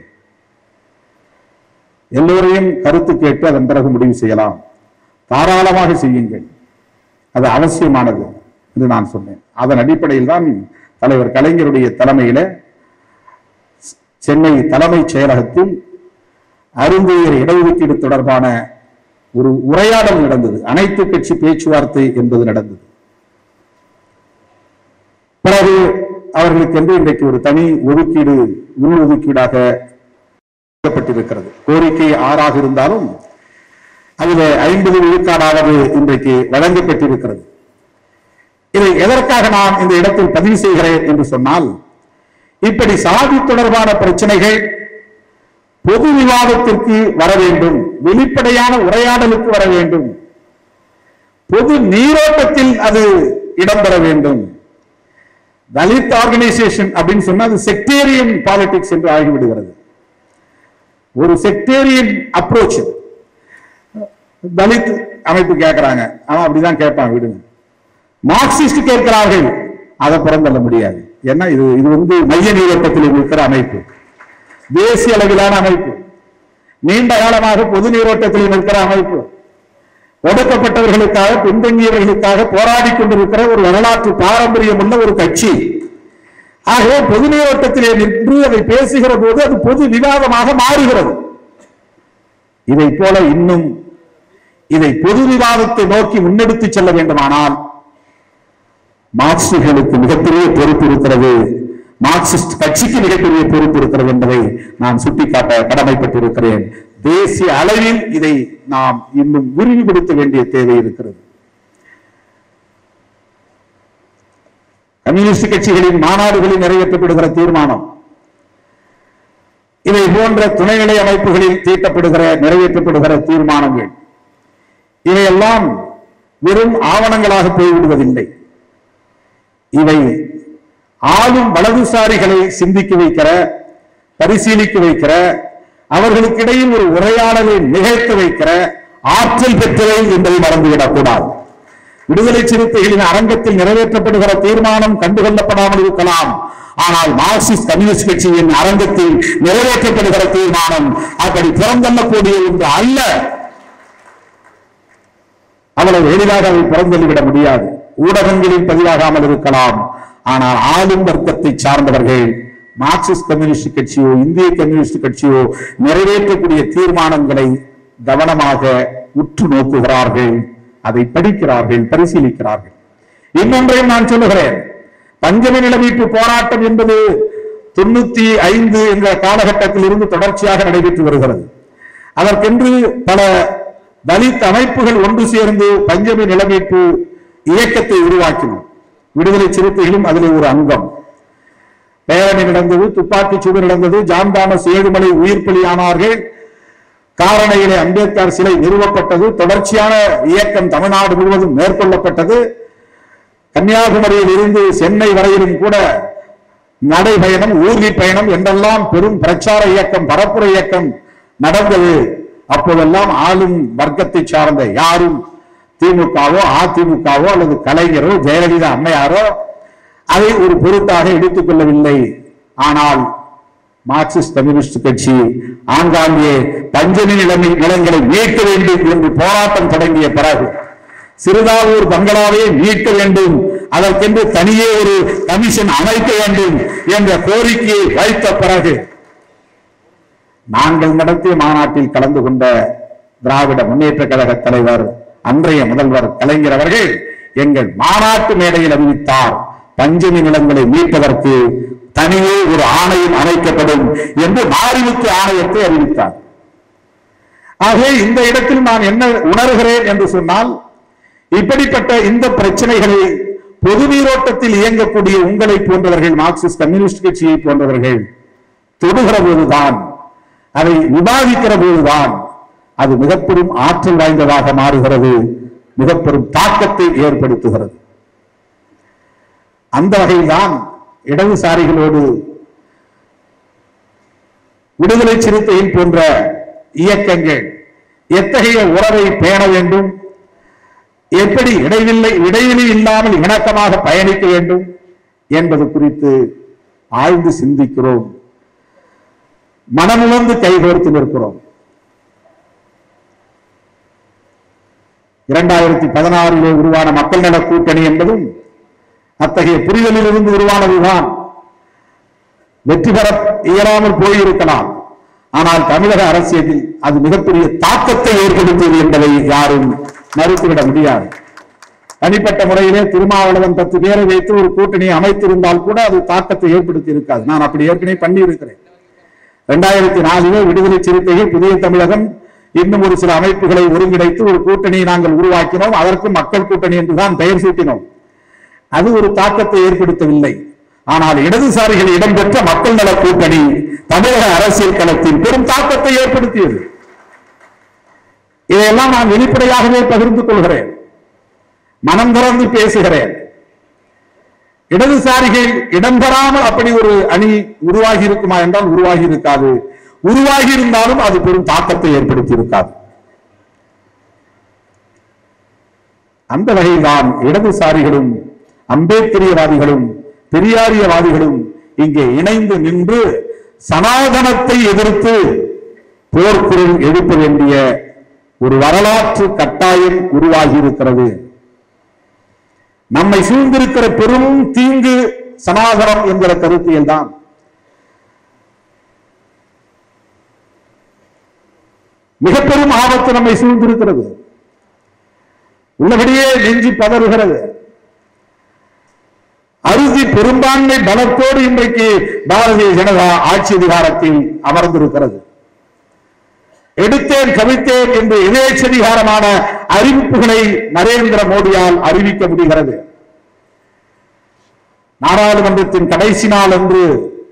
எல்லோரையும் கருத்து கேட்டு அதன் பிறகு முடிவு செய்யலாம், தாராளமாக செய்யுங்கள், அது அவசியமானது என்று நான் சொன்னேன். அதன் அடிப்படையில் தான் தலைவர் கலைஞருடைய தலைமையில சென்னை தலைமைச் செயலகத்தில் அருந்ததியர் இடஒதுக்கீடு தொடர்பான ஒரு உரையாடல் நடந்தது. அனைத்து கட்சி பேச்சுவார்த்தை என்பது நடந்தது. பிறகு அவர்களுக்கு என்று இன்றைக்கு ஒரு தனி ஒதுக்கீடு உள் ஒதுக்கீடாக பட்டிருக்கிறது. கோரிக்கை ஆறாக இருந்தாலும் அதில் ஐம்பது விழுக்காடாவது இன்றைக்கு வழங்கப்பட்டிருக்கிறது. இதை எதற்காக நான் இந்த இடத்தில் பதிவு செய்கிறேன் என்று சொன்னால், இப்படி சாதி தொடர்பான பிரச்சனைகள் பொது விவாதத்திற்கு வர வேண்டும், வெளிப்படையான உரையாடலுக்கு வர வேண்டும், பொது நீரோட்டத்தில் அது இடம்பெற வேண்டும். தலித் ஆர்கனைசேஷன் அப்படின்னு சொன்னா அது செக்டேரியன் பாலிடிக்ஸ் என்று ஆகிவிடுகிறது. ஒரு செக்டேரியன் அப்ரோச். தலித் அமைப்பு கேட்கிறாங்க, அவன் அப்படிதான் கேட்பான், விடுங்க. மார்க்சிஸ்ட் கேட்கிறார்கள், அதை புறந்தள்ள முடியாது. ஏன்னா இது இது வந்து மைய நீரோட்டத்தில் இருக்கிற அமைப்பு, தேசிய அளவிலான அமைப்பு, நீண்ட காலமாக பொது நீரோட்டத்தில் இருக்கிற அமைப்பு, ஒடுக்கப்பட்டவர்களுக்காக பின்தங்கியவர்களுக்காக போராடி கொண்டிருக்கிற ஒரு வரலாற்று பாரம்பரியம் உள்ள ஒரு கட்சி. ஆகவே பொது நீரோட்டத்திலே நின்று அதை பேசுகிற போது அது பொது விவாதமாக மாறுகிறது. இதை போல இன்னும் இதை பொது விவாதத்தை நோக்கி முன்னெடுத்து செல்ல வேண்டுமானால் மார்க்சிஸ்டுகளுக்கு மிகப்பெரிய பொறுப்பு இருக்கிறது, மார்க்சிஸ்ட் கட்சிக்கு மிகப்பெரிய பொறுப்பு இருக்கிறது என்பதை நான் சுட்டிக்காட்ட கடமைப்பட்டிருக்கிறேன். தேசிய அளவில் இதை நாம் இன்னும் விரிவுபடுத்த வேண்டிய தேவை இருக்கிறது. கம்யூனிஸ்ட் கட்சிகளின் மாநாடுகளில் நிறைவேற்றப்படுகிற தீர்மானம், இதை போன்ற துணைநிலை அமைப்புகளில் தீட்டப்படுகிற நிறைவேற்றப்படுகிற தீர்மானங்கள், இவையெல்லாம் வெறும் ஆவணங்களாக போய்விடுவதில்லை. இவை ஆளும் வலதுசாரிகளை சிந்திக்க வைக்கிற, பரிசீலிக்க வைக்கிற, அவர்களுக்கு இடையில் ஒரு உரையாடலை நிகழ்த்த வைக்கிற ஆற்றல் பெற்றவை என்பதை மறந்துவிடக் கூடாது. விடுதலை சிறுத்தைகளின் அரங்கத்தில் நிறைவேற்றப்படுகிற தீர்மானம் கண்டுகொள்ளப்படாமல் இருக்கலாம், ஆனால் மார்க்சிஸ்ட் கம்யூனிஸ்ட் கட்சியின் அரங்கத்தில் நிறைவேற்றப்படுகிற தீர்மானம் அப்படி புறந்தள்ளக்கூடிய ஒன்று அல்ல. அவ்வளவு எளிதாக அதை புறந்தள்ளிவிட முடியாது. ஊடகங்களில் பதிவாகாமல் இருக்கலாம், ஆனால் ஆளும் வர்க்கத்தை சார்ந்தவர்கள் மார்க்சிஸ்ட் கம்யூனிஸ்ட் கட்சியோ இந்திய கம்யூனிஸ்ட் கட்சியோ நிறைவேற்றக்கூடிய தீர்மானங்களை கவனமாக உற்று நோக்குகிறார்கள், அதை படிக்கிறார்கள், பரிசீலிக்கிறார்கள். இன்னொன்றையும் நான் சொல்லுகிறேன், பஞ்சமி நிலமீட்பு போராட்டம் என்பது தொண்ணூத்தி ஐந்து என்ற காலகட்டத்தில் இருந்து தொடர்ச்சியாக நடைபெற்று வருகிறது. அதற்கென்று பல தலித் அமைப்புகள் ஒன்று சேர்ந்து பஞ்சமி நிலமீட்பு இயக்கத்தை உருவாக்கினோம். விடுதலை சிறுத்தைகளும் அதில் ஒரு அங்கம். பேரணி நடந்தது, துப்பாக்கி சூடு நடந்தது, ஜான் தாமஸ் ஏழுமலை உயிர் பலியானார்கள், காரணையிலே அம்பேத்கர் சிலை நிறுவப்பட்டது, தொடர்ச்சியான இயக்கம் தமிழ்நாடு முழுவதும் மேற்கொள்ளப்பட்டது. கன்னியாகுமரியில் இருந்து சென்னை வரையிலும் கூட நடைபயணம், ஊர்தி பயணம் என்றெல்லாம் பெரும் பிரச்சார இயக்கம், பரப்புரை இயக்கம் நடந்தது. அப்போதெல்லாம் ஆளும் வர்க்கத்தை சார்ந்த யாரும் திமுகவோ அதிமுகவோ அல்லது கலைஞரோ ஜெயலலிதா அம்மையாரோ அதை ஒரு பொருட்டாக எடுத்துக் கொள்ளவில்லை. ஆனால் மார்க்சிஸ்ட் கம்யூனிஸ்ட் கட்சி ஆங்காங்கே பஞ்சமி நிலைமை நிலங்களை மீட்க வேண்டும் என்று போராட்டம் தொடங்கிய பிறகு, சிறுதாவூர் பங்களாவை மீட்க வேண்டும், அதற்கென்று தனியே ஒரு கமிஷன் அமைக்க வேண்டும் என்ற கோரிக்கையை வைத்த பிறகு நாங்கள் நடத்திய மாநாட்டில் கலந்து கொண்ட திராவிட முன்னேற்ற கழக தலைவர் அன்றைய முதல்வர் கலைஞர் அவர்கள் எங்கள் மாநாட்டு மேடையில் அறிவித்தார், பஞ்சமி நிலங்களை மீட்பதற்கு தனியே ஒரு ஆணையம் அமைக்கப்படும் என்று மாரிமுத்து ஆணையத்தை அறிவித்தார். ஆகவே இந்த இடத்தில் நான் என்ன உணர்கிறேன் என்று சொன்னால், இப்படிப்பட்ட இந்த பிரச்சனைகளை பொது நீரோட்டத்தில் இயங்கக்கூடிய உங்களை போன்றவர்கள், மார்க்சிஸ்ட் கம்யூனிஸ்ட் கட்சியை போன்றவர்கள் தொடுகிற போதுதான், அதை விவாதிக்கிற போதுதான் அது மிக பெரும் ஆற்றல் வாய்ந்ததாக மாறுகிறது, மிக பெரும் தாக்கத்தை ஏற்படுத்துகிறது. அந்த வகையில்தான் இடதுசாரிகளோடு விடுதலை சிறுத்தைகள் போன்ற இயக்கங்கள் எத்தகைய உறவை பேண வேண்டும், எப்படி இடைவெளி இடைவெளி இல்லாமல் இணக்கமாக பயணிக்க வேண்டும் என்பது குறித்து ஆழ்ந்து சிந்திக்கிறோம், மனமுணர்ந்து கைகோர்த்து நிற்கிறோம். இரண்டாயிரத்தி பதினாறிலே உருவான மக்கள் நல கூட்டணி என்பதும் அத்தகைய புரிதலில் இருந்து உருவானதுதான். வெற்றி பெற இயலாமல் போயிருக்கலாம், ஆனால் தமிழக அரசியலில் அது மிகப்பெரிய தாக்கத்தை ஏற்படுத்தியது என்பதை யாரும் மறுத்துவிட முடியாது. தனிப்பட்ட முறையிலே திருமாவளவன் பத்து பேரை வைத்து ஒரு கூட்டணியை அமைத்திருந்தால் கூட அது தாக்கத்தை ஏற்படுத்தி இருக்காது. நான் அப்படி ஏற்கனவே பண்ணி இருக்கிறேன். இரண்டாயிரத்தி நாலிலே விடுதலை சிறுத்தைகள், புதிய தமிழகம், இன்னும் ஒரு சில அமைப்புகளை ஒருங்கிணைத்து ஒரு கூட்டணியை நாங்கள் உருவாக்கினோம். அதற்கு மக்கள் கூட்டணி என்றுதான் பெயர் சூட்டினோம். அது ஒரு தாக்கத்தை ஏற்படுத்தவில்லை. ஆனால் இடதுசாரிகள் இடம்பெற்ற மக்கள் நல கூட்டணி தமிழக அரசியல் களத்தில் பெரும் தாக்கத்தை ஏற்படுத்தியது. இதையெல்லாம் நான் வெளிப்படையாகவே பகிர்ந்து கொள்கிறேன், மனம் திறந்து பேசுகிறேன். இடதுசாரிகள் இடம்பெறாமல் அப்படி ஒரு அணி உருவாகி இருக்குமா என்றால் உருவாகி இருக்காது. உருவாகி இருந்தாலும் அது பெரும் தாக்கத்தை ஏற்படுத்தி இருக்காது. அந்த வகையில்தான் இடதுசாரிகளும் அம்பேத்கரியவாதிகளும் பெரியாரியவாதிகளும் இங்கே இணைந்து நின்று சனாதனத்தை எதிர்த்து போர்க்குரல் எழுப்ப வேண்டிய ஒரு வரலாற்று கட்டாயம் உருவாகி இருக்கிறது. நம்மை சூழ்ந்திருக்கிற பெரும் தீங்கு சனாதனம் என்கிற கருத்தியல் தான். மிக பெரும் ஆபத்து நம்மை சூழ்ந்திருக்கிறது. உள்ளபடியே நெஞ்சி பதறுகிறது. அறுதி பெரும்பான்மை பலத்தோடு இன்றைக்கு பாரதிய ஜனதா ஆட்சி அதிகாரத்தில் அமர்ந்திருக்கிறது. எடுத்தேன் கவித்தேன் என்று எதேச்சதிகாரமான அறிவிப்புகளை நரேந்திர மோடியால் அறிவிக்க முடிகிறது. நாடாளுமன்றத்தின் கடைசி நாள் அன்று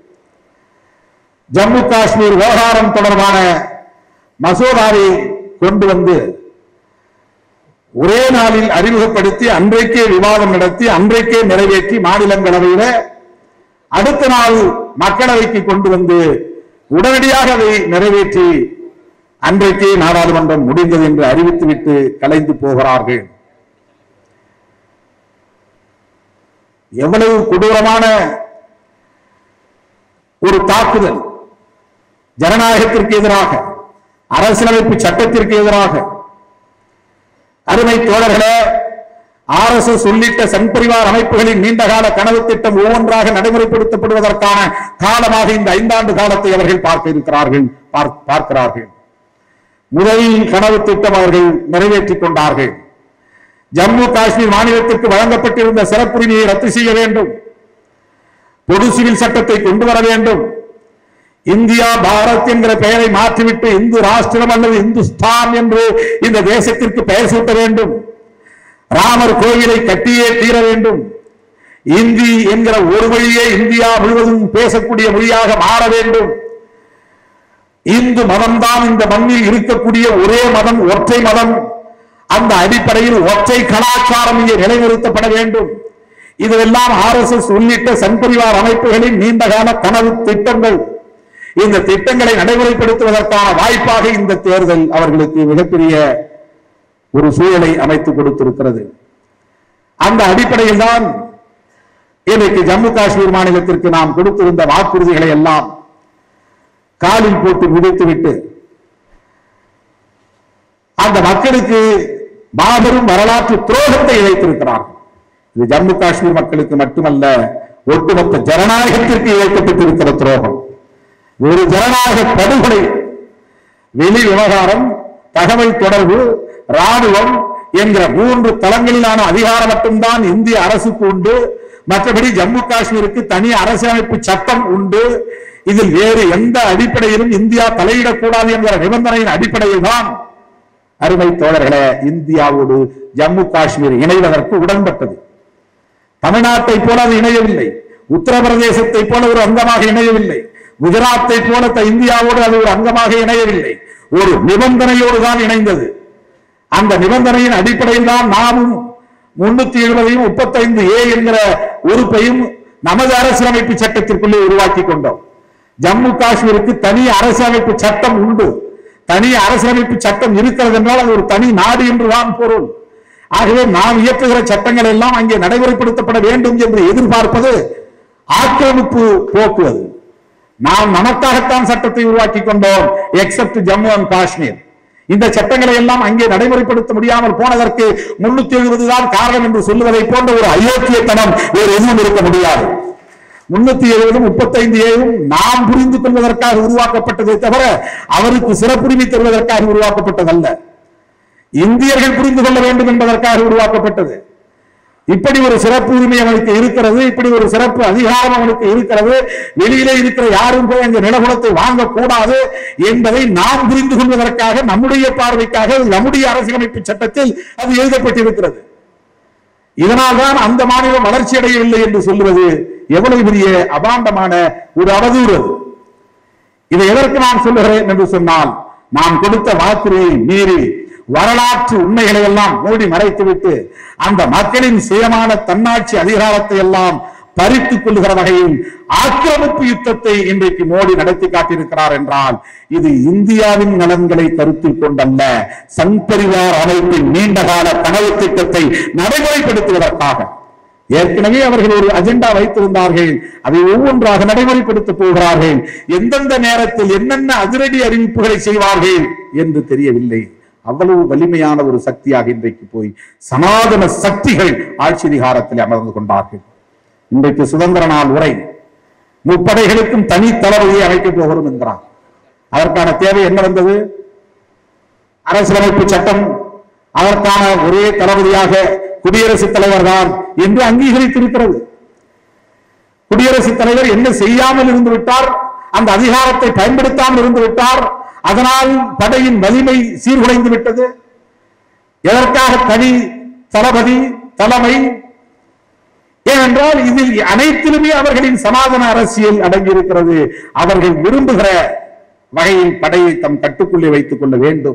ஜம்மு காஷ்மீர் விவகாரம் தொடர்பான மசோதாவை கொண்டு வந்து ஒரே நாளில் அறிமுகப்படுத்தி அன்றைக்கே விவாதம் நடத்தி அன்றைக்கே நிறைவேற்றி மாநிலங்களவையில் அடுத்த நாள் மக்களவைக்கு கொண்டு வந்து உடனடியாக அதை நிறைவேற்றி அன்றைக்கே நாடாளுமன்றம் முடிந்தது என்று அறிவித்துவிட்டு கலைந்து போகிறார்கள். எவ்வளவு கொடூரமான ஒரு தாக்குதல்! ஜனநாயகத்திற்கு எதிராக, அரசியலமைப்பு சட்டத்திற்கு எதிராக. அருமை தோழர்களே, ஆர் எஸ் எஸ் உள்ளிட்ட சன்பரிவார் அமைப்புகளின் நீண்டகால கனவு திட்டம் ஒவ்வொன்றாக நடைமுறைப்படுத்தப்படுவதற்கான காலமாக இந்த ஐந்தாண்டு காலத்தை அவர்கள் பார்க்க இருக்கிறார்கள் பார்க்கிறார்கள். முதலில் கனவு திட்டம் அவர்கள் நிறைவேற்றிக் கொண்டார்கள். ஜம்மு காஷ்மீர் மாநிலத்திற்கு வழங்கப்பட்டிருந்த சிறப்புரிமையை ரத்து செய்ய வேண்டும், பொது சிவில் சட்டத்தை கொண்டு வர வேண்டும், இந்தியா பாரத் என்கிற பெயரை மாற்றிவிட்டு இந்து ராஷ்டிரம் அல்லது இந்துஸ்தான் என்று இந்த தேசத்திற்கு பெயர் சூட்ட வேண்டும், ராமர் கோவிலை கட்டியே தீர வேண்டும், இந்தி என்கிற ஒரு மொழியே இந்தியா முழுவதும் பேசக்கூடிய மொழியாக மாற வேண்டும், இந்து மதம்தான் இந்த மண்ணில் இருக்கக்கூடிய ஒரே மதம், ஒற்றை மதம், அந்த அடிப்படையில் ஒற்றை கலாச்சாரம் இங்கே நிலைநிறுத்தப்பட வேண்டும். இதுவெல்லாம் ஆர் எஸ் எஸ் உள்ளிட்ட சன்பரிவார் அமைப்புகளின் நீண்டகால கனவு திட்டங்கள். இந்த திட்டங்களை நடைமுறைப்படுத்துவதற்கான வாய்ப்பாக இந்த தேர்தல் அவர்களுக்கு மிகப்பெரிய ஒரு சூழலை அமைத்துக் கொடுத்திருக்கிறது. அந்த அடிப்படையில் தான் இன்றைக்கு ஜம்மு காஷ்மீர் மாநிலத்திற்கு நாம் கொடுத்திருந்த வாக்குறுதிகளை எல்லாம் காலில் போட்டு மிதித்துவிட்டு அந்த மக்களுக்கு மாபெரும் வரலாற்று துரோகத்தை இழைத்திருக்கிறார். இது ஜம்மு காஷ்மீர் மக்களுக்கு மட்டுமல்ல, ஒட்டுமொத்த ஜனநாயகத்திற்கு இழைக்கப்பட்டிருக்கிற துரோகம். ஒரு ஜனநாயக படுகொலை. வெளி விவகாரம், தகவல் தொடர்பு, ராணுவம் என்ற மூன்று தளங்களிலான அதிகாரம் மட்டும்தான் இந்திய அரசுக்கு உண்டு. மற்றபடி ஜம்மு காஷ்மீருக்கு தனி அரசியலமைப்பு சட்டம் உண்டு. இதில் வேறு எந்த அடிப்படையிலும் இந்தியா தலையிடக்கூடாது என்கிற நிபந்தனையின் அடிப்படையில் தான் அருமை தோழர்களே இந்தியாவோடு ஜம்மு காஷ்மீர் இணைவதற்கு உடன்பட்டது. தமிழ்நாட்டை போல அது இணையவில்லை, உத்தரப்பிரதேசத்தை போல ஒரு அங்கமாக இணையவில்லை, குஜராத்தை போல இந்தியாவோடு அது ஒரு அங்கமாக இணையவில்லை. ஒரு நிபந்தனையோடு தான் இணைந்தது. அந்த நிபந்தனையின் அடிப்படையில் தான் நாமும் முன்னூத்தி எழுபதையும் முப்பத்தி ஐந்து ஏ என்கிற உறுப்பையும் நமது அரசியலமைப்பு சட்டத்திற்குள்ளே உருவாக்கி கொண்டோம். ஜம்மு காஷ்மீருக்கு தனி அரசியலமைப்பு சட்டம் உண்டு. தனி அரசியலமைப்பு சட்டம் இருக்கிறது என்றால் அது ஒரு தனி நாடு என்றுதான் பொருள். ஆகவே நாம் இயற்றுகிற சட்டங்கள் எல்லாம் அங்கே நடைமுறைப்படுத்தப்பட வேண்டும் என்று எதிர்பார்ப்பது ஆக்கிரமிப்பு போக்குவது. நாம் நமக்காகத்தான் சட்டத்தை உருவாக்கி கொண்டோம், எக்ஸப்ட் ஜம்மு அண்ட் காஷ்மீர். இந்த சட்டங்களை எல்லாம் அங்கே நடைமுறைப்படுத்த முடியாமல் போனதற்கு முன்னூத்தி எழுபது தான் காரணம் என்று சொல்லுவதை போன்ற ஒரு அயோக்கியத்தனம் வேறு எதுவும் இருக்க முடியாது. முன்னூத்தி எழுபது முப்பத்தி ஐந்து ஏழும் நாம் புரிந்து கொள்வதற்காக உருவாக்கப்பட்டதை தவிர அவருக்கு சிறப்புரிமை தருவதற்காக உருவாக்கப்பட்டதல்ல. இந்தியர்கள் புரிந்து கொள்ள வேண்டும் என்பதற்காக உருவாக்கப்பட்டது. இப்படி ஒரு சிறப்பு உரிமை அவனுக்கு இருக்கிறது, இப்படி ஒரு சிறப்பு அதிகாரம் அவனுக்கு இருக்கிறது, வெளியிலே இருக்கிற யாரும் போய் அந்த நிலகுலத்தை வாங்கக்கூடாது என்பதை நாம் புரிந்து கொள்வதற்காக, நம்முடைய பார்வைக்காக நம்முடைய அரசியலமைப்பு சட்டத்தில் அது எழுதப்பட்டிருக்கிறது. இதனால்தான் அந்த மாநிலம் வளர்ச்சி அடையவில்லை என்று சொல்லுவது எவ்வளவு பெரிய அபாண்டமான ஒரு அவதூறு. இதை எதற்கு நான் சொல்லுகிறேன் என்று சொன்னால், நாம் கொடுத்த வாக்குறுதியை மீறி வரலாற்று உண்மைகளை எல்லாம் மூடி மறைத்துவிட்டு அந்த மக்களின் சுயமான தன்னாட்சி அதிகாரத்தை எல்லாம் பறித்துக் கொள்ளுகிற வகையில் ஆக்கிரமிப்பு யுத்தத்தை இன்றைக்கு மோடி நடத்தி காட்டியிருக்கிறார் என்றால் இது இந்தியாவின் நலன்களை கருத்தில் கொண்டல்ல, சங் பரிவார் அமைப்பின் நீண்டகால கனவு திட்டத்தை நடைமுறைப்படுத்துவதற்காக. ஏற்கனவே அவர்கள் ஒரு அஜெண்டா வைத்திருந்தார்கள், அதை ஒவ்வொன்றாக நடைமுறைப்படுத்த போகிறார்கள். எந்தெந்த நேரத்தில் என்னென்ன அதிரடி அறிவிப்புகளை செய்வார்கள் என்று தெரியவில்லை. அவ்வளவு வலிமையான ஒரு சக்தியாக இன்றைக்கு போய் சனாதன சக்திகள் ஆட்சி அதிகாரத்தில் அமர்ந்து கொண்டார்கள். இன்றைக்கு சுதந்திர நாள் உரை, முப்படைகளுக்கும் தனி தளபதியை அமைக்கப் போகிறோம் என்கிறார். அதற்கான தேவை என்ன வந்தது? அரசியலமைப்பு சட்டம் அதற்கான ஒரே தளபதியாக குடியரசுத் தலைவர் தான் என்று அங்கீகரித்திருக்கிறது. குடியரசுத் தலைவர் என்ன செய்யாமல் இருந்து விட்டார், அந்த அதிகாரத்தை பயன்படுத்தாமல் இருந்து விட்டார், அதனால் படையின் வலிமை சீர்குலைந்து விட்டது. எதற்காக தனி தளபதி தலைமை? ஏனென்றால் இதில் அனைத்திலுமே அவர்களின் சனாதன அரசியல் அடங்கியிருக்கிறது. அவர்கள் விரும்புகிற வகையில் படையை தம் கட்டுக்குள்ளே வைத்துக் கொள்ள வேண்டும்.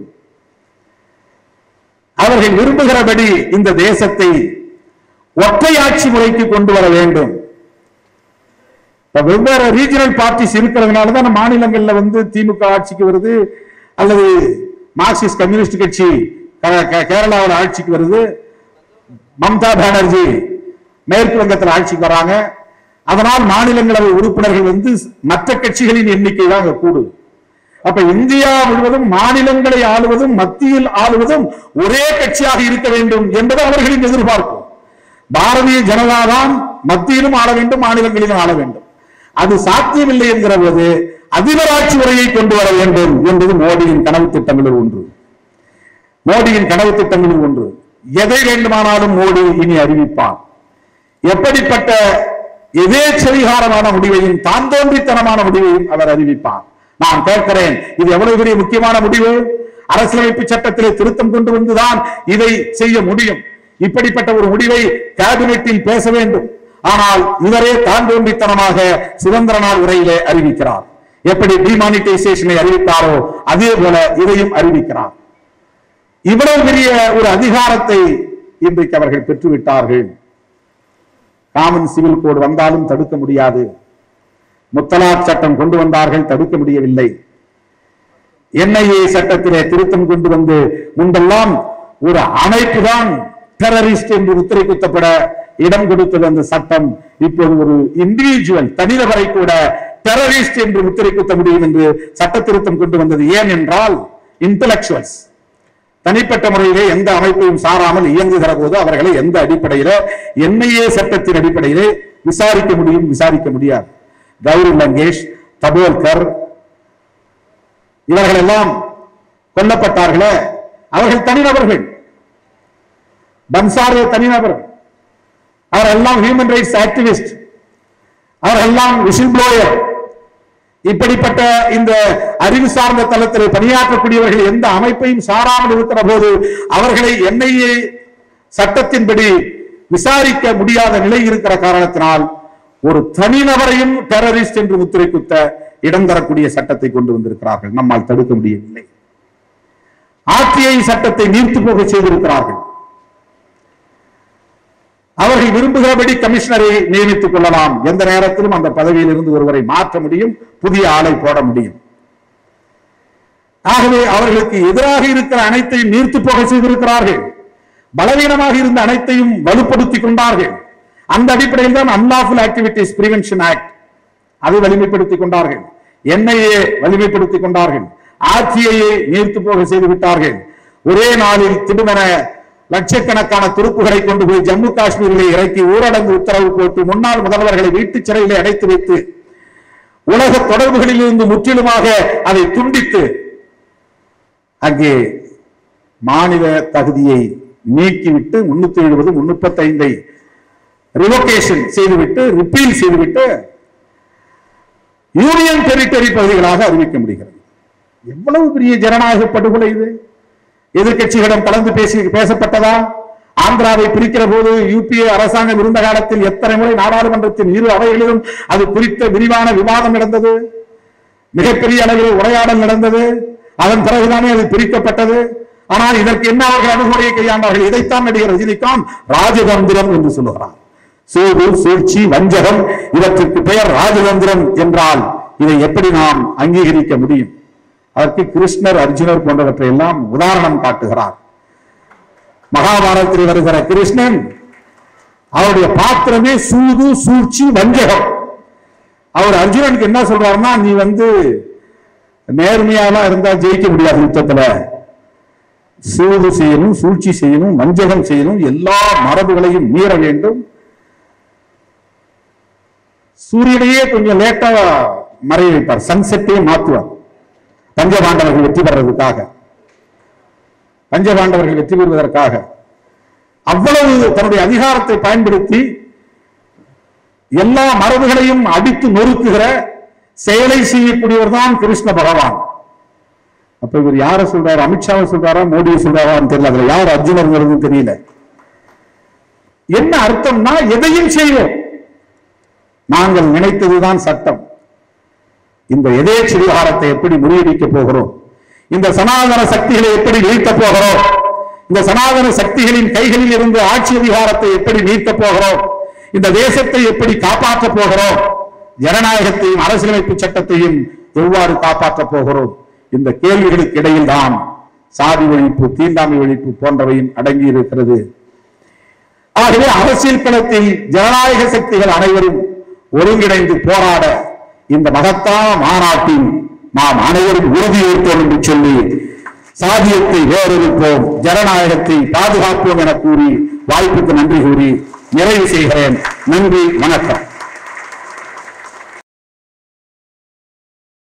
அவர்கள் விரும்புகிறபடி இந்த தேசத்தை ஒற்றை ஆட்சி முறைக்கு கொண்டு வர வேண்டும். வெவ்வேறு ரீஜனல் பார்ட்டிஸ் இருக்கிறதுனால தான் மாநிலங்கள்ல வந்து திமுக ஆட்சிக்கு வருது, அல்லது மார்க்சிஸ்ட் கம்யூனிஸ்ட் கட்சி கேரளாவில் ஆட்சிக்கு வருது, மம்தா பானர்ஜி மேற்கு வங்கத்தில் ஆட்சிக்கு வராங்க. அதனால் மாநிலங்களவை உறுப்பினர்கள் வந்து மற்ற கட்சிகளின் எண்ணிக்கை தான் கூடுது. அப்ப இந்தியா முழுவதும் மாநிலங்களை ஆளுவதும் மத்தியில் ஆளுவதும் ஒரே கட்சியாக இருக்க வேண்டும் என்பது அவர்களின் எதிர்பார்ப்பு. பாரதிய ஜனதா தான் மத்தியிலும் ஆள வேண்டும், மாநிலங்களிலும் ஆள வேண்டும். அது சாத்தியமில்லை என்கிற போது அதிபராட்சி முறையை கொண்டு வர வேண்டும் என்பது மோடியின் கனவு திட்டங்களில் ஒன்று. மோடியின் கனவு திட்டங்களில் ஒன்று. எதை வேண்டுமானாலும் மோடி இனி அறிவிப்பார். எப்படிப்பட்ட எதேச்சதிகாரமான முடிவையும் தான் தோன்றித்தனமான முடிவையும் அவர் அறிவிப்பார். நான் கேட்கிறேன், இது எவ்வளவு பெரிய முக்கியமான முடிவு? அரசியலமைப்பு சட்டத்திலே திருத்தம் கொண்டு வந்துதான் இதை செய்ய முடியும். இப்படிப்பட்ட ஒரு முடிவை கேபினெட்டில் பேச வேண்டும். ஆனால் இவரே தான் தோன்றித்தனமாக சுதந்திர நாள் உரையிலே அறிவிக்கிறார். எப்படி டிமானிட்டைசேஷனை அறிவித்தாரோ அதே போல இதையும் அறிவிக்கிறார். இவ்வளவு பெரிய ஒரு அதிகாரத்தை இன்றைக்கு அவர்கள் பெற்றுவிட்டார்கள். காமன் சிவில் கோடு வந்தாலும் தடுக்க முடியாது. முத்தலாக் சட்டம் கொண்டு வந்தார்கள், தடுக்க முடியவில்லை. என்ஐஏ சட்டத்திலே திருத்தம் கொண்டு வந்து முன்பெல்லாம் ஒரு அமைப்பு தான் டெரரிஸ்ட் என்று முத்திரை குத்தப்பட இடம் கொடுத்தது அந்த சட்டம். இப்போது ஒரு இண்டிவிஜுவல் தனிநபரை கூட டெரரிஸ்ட் என்று முத்திரை குத்த முடியும் என்று சட்ட திருத்தம் கொண்டு வந்தது. ஏன் என்றால் இன்டலெக்சுவல்ஸ் தனிப்பட்ட முறையிலே எந்த அமைப்பையும் சாராமல் இயங்குகிற போது அவர்களை எந்த அடிப்படையில என்ஐஏ சட்டத்தின் அடிப்படையிலே விசாரிக்க முடியும், விசாரிக்க முடியாது. கௌரி லங்கேஷ், தபோல்கர் இவர்கள் எல்லாம் கொல்லப்பட்டார்களே, அவர்கள் தனிநபர்கள். பன்சாரே தனிநபர், அவரெல்லாம் ஹியூமன் ரைட்ஸ் ஆக்டிவிஸ்ட், அவரெல்லாம் விசில் ப்ளோயர். இப்படிப்பட்ட இந்த அறிவு சார்ந்த தளத்தில் பணியாற்றக்கூடியவர்கள் எந்த அமைப்பையும் சாராமல் இருக்கிற போது அவர்களை என்ஐஏ சட்டத்தின்படி விசாரிக்க முடியாத நிலை இருக்கிற காரணத்தினால் ஒரு தனிநபரையும் டெரரிஸ்ட் என்று முத்திரை குத்த இடம் தரக்கூடிய சட்டத்தை கொண்டு வந்திருக்கிறார்கள். நம்மால் தடுக்க முடியவில்லை. ஆர்டிஐ சட்டத்தை நீர்த்து போக செய்திருக்கிறார்கள். அவர்கள் விரும்புகிறபடி கமிஷனரை நியமித்துக் கொள்ளலாம். எந்த நேரத்திலும் அந்த பதவியில் இருந்து ஒருவரை மாற்ற முடியும், புதிய ஆளை போட முடியும். ஆகவே அவர்களுக்கு எதிராக இருக்கிற அனைத்தையும் நீர்த்து போக செய்திருக்கிறார்கள். பலவீனமாக இருந்த அனைத்தையும் வலுப்படுத்திக் கொண்டார்கள். அந்த அடிப்படையில் தான் அன்லாஃபுல் ஆக்டிவிட்டிஸ் பிரிவென்ஷன் ஆக்ட் அதை வலிமைப்படுத்திக் கொண்டார்கள். என்ஐஏ வலிமைப்படுத்திக் கொண்டார்கள். ஆர்டிஐயை நீர்த்து போக செய்து விட்டார்கள். ஒரே நாளில் திடுமென லட்சக்கணக்கான துருப்புகளை கொண்டு போய் ஜம்மு காஷ்மீரிலே இறக்கி ஊரடங்கு உத்தரவு போட்டு முன்னாள் முதல்வர்களை வீட்டு சிறையிலே அடைத்து வைத்து உலக தொடர்புகளில் இருந்து முற்றிலுமாக அதை துண்டித்து அங்கே மாநில தகுதியை நீக்கிவிட்டு முன்னூத்தி எழுபது முன்னூத்தி ஐந்தை ரிவோகேஷன் செய்துவிட்டு ரிப்பீல் செய்துவிட்டு யூனியன் டெரிட்டரி பகுதிகளாக அறிவிக்க முடிகிறது. எவ்வளவு பெரிய ஜனநாயக படுகொலை இது! எதிர்கட்சிகளிடம் கலந்து பேசி பேசப்பட்டதா? ஆந்திராவை பிரிக்கிற போது யூபிஏ அரசாங்கம் இருந்த காலத்தில் எத்தனை முறை நாடாளுமன்றத்தின் இரு அவைகளிலும் அது குறித்த விரிவான விவாதம் நடந்தது. மிகப்பெரிய அளவில் உரையாடல் நடந்தது. அதன் பிறகுதானே அது பிரிக்கப்பட்டது. ஆனால் இதற்கு என்ன அவர்கள் அணுகுமுறையை கையாண்டார்கள்? இதைத்தான் நடிகர் ரஜினிகாந்த் ராஜதந்திரம் என்று சொல்லுகிறார். சூது, சூழ்ச்சி, வஞ்சகம், இவற்றுக்கு பெயர் ராஜதந்திரம் என்றால் இதை எப்படி நாம் அங்கீகரிக்க முடியும்? அதற்கு கிருஷ்ணர், அர்ஜுனர் போன்றவற்றை எல்லாம் உதாரணம் காட்டுகிறார். மகாபாரதத்தில் வருகிற கிருஷ்ணன் அவருடைய பாத்திரமே சூது, சூழ்ச்சி, வஞ்சகம். அவர் அர்ஜுனனுக்கு என்ன சொல்றாருன்னா, நீ வந்து நேர்மையாலாம் இருந்தா ஜெயிக்க முடியாது யுத்தத்துல. சூது செய்யணும், சூழ்ச்சி செய்யணும், வஞ்சகம் செய்யணும், எல்லா மரபுகளையும் மீற வேண்டும். சூரியனையே கொஞ்சம் லேட்டா மறைய வைப்பார், சன்செட்டையே மாற்றுவார். பஞ்சபாண்டவர்கள் வெற்றி பெறுவதற்காக, பஞ்சபாண்டவர்கள் வெற்றி பெறுவதற்காக அவ்வளவு தன்னுடைய அதிகாரத்தை பயன்படுத்தி எல்லா மரபுகளையும் அடித்து நொறுக்குகிற செயலை செய்யக்கூடியவர் தான் கிருஷ்ண பகவான். அப்ப இவர் யார சொல்றாரு? அமித்ஷாவை சொல்றாரா, மோடியை சொல்றாரான்னு தெரியல. அதுல யார் அர்ஜுனர்கள் தெரியல. என்ன அர்த்தம்னா, எதையும் செய்வோம், நாங்கள் நினைத்ததுதான் சட்டம். இந்த எதேச்ச விவகாரத்தை எப்படி முறியடிக்க போகிறோம்? இந்த சனாதன சக்திகளை எப்படி வீழ்த்த போகிறோம்? இந்த சனாதன சக்திகளின் கைகளில் இருந்து ஆட்சி அதிகாரத்தை எப்படி மீட்க போகிறோம்? இந்த தேசத்தை எப்படி காப்பாற்ற போகிறோம்? ஜனநாயகத்தையும் அரசியலமைப்பு சட்டத்தையும் எவ்வாறு காப்பாற்ற போகிறோம்? இந்த கேள்விகளுக்கு இடையில் தான் சாதி ஒழிப்பு, தீண்டாமை ஒழிப்பு போன்றவையும் அடங்கி இருக்கிறது. ஆகவே அரசியல் களத்தில் ஜனநாயக சக்திகள் அனைவரும் ஒருங்கிணைந்து போராட இந்த மகத்தான மாநாட்டில் நாம் அனைவரும் உறுதியேற்போம் என்று சொல்லி சாதியத்தை வேறொருப்போம், ஜனநாயகத்தை பாதுகாப்போம் என கூறி வாய்ப்புக்கு நன்றி கூறி நிறைவு செய்கிறேன். நன்றி, வணக்கம்.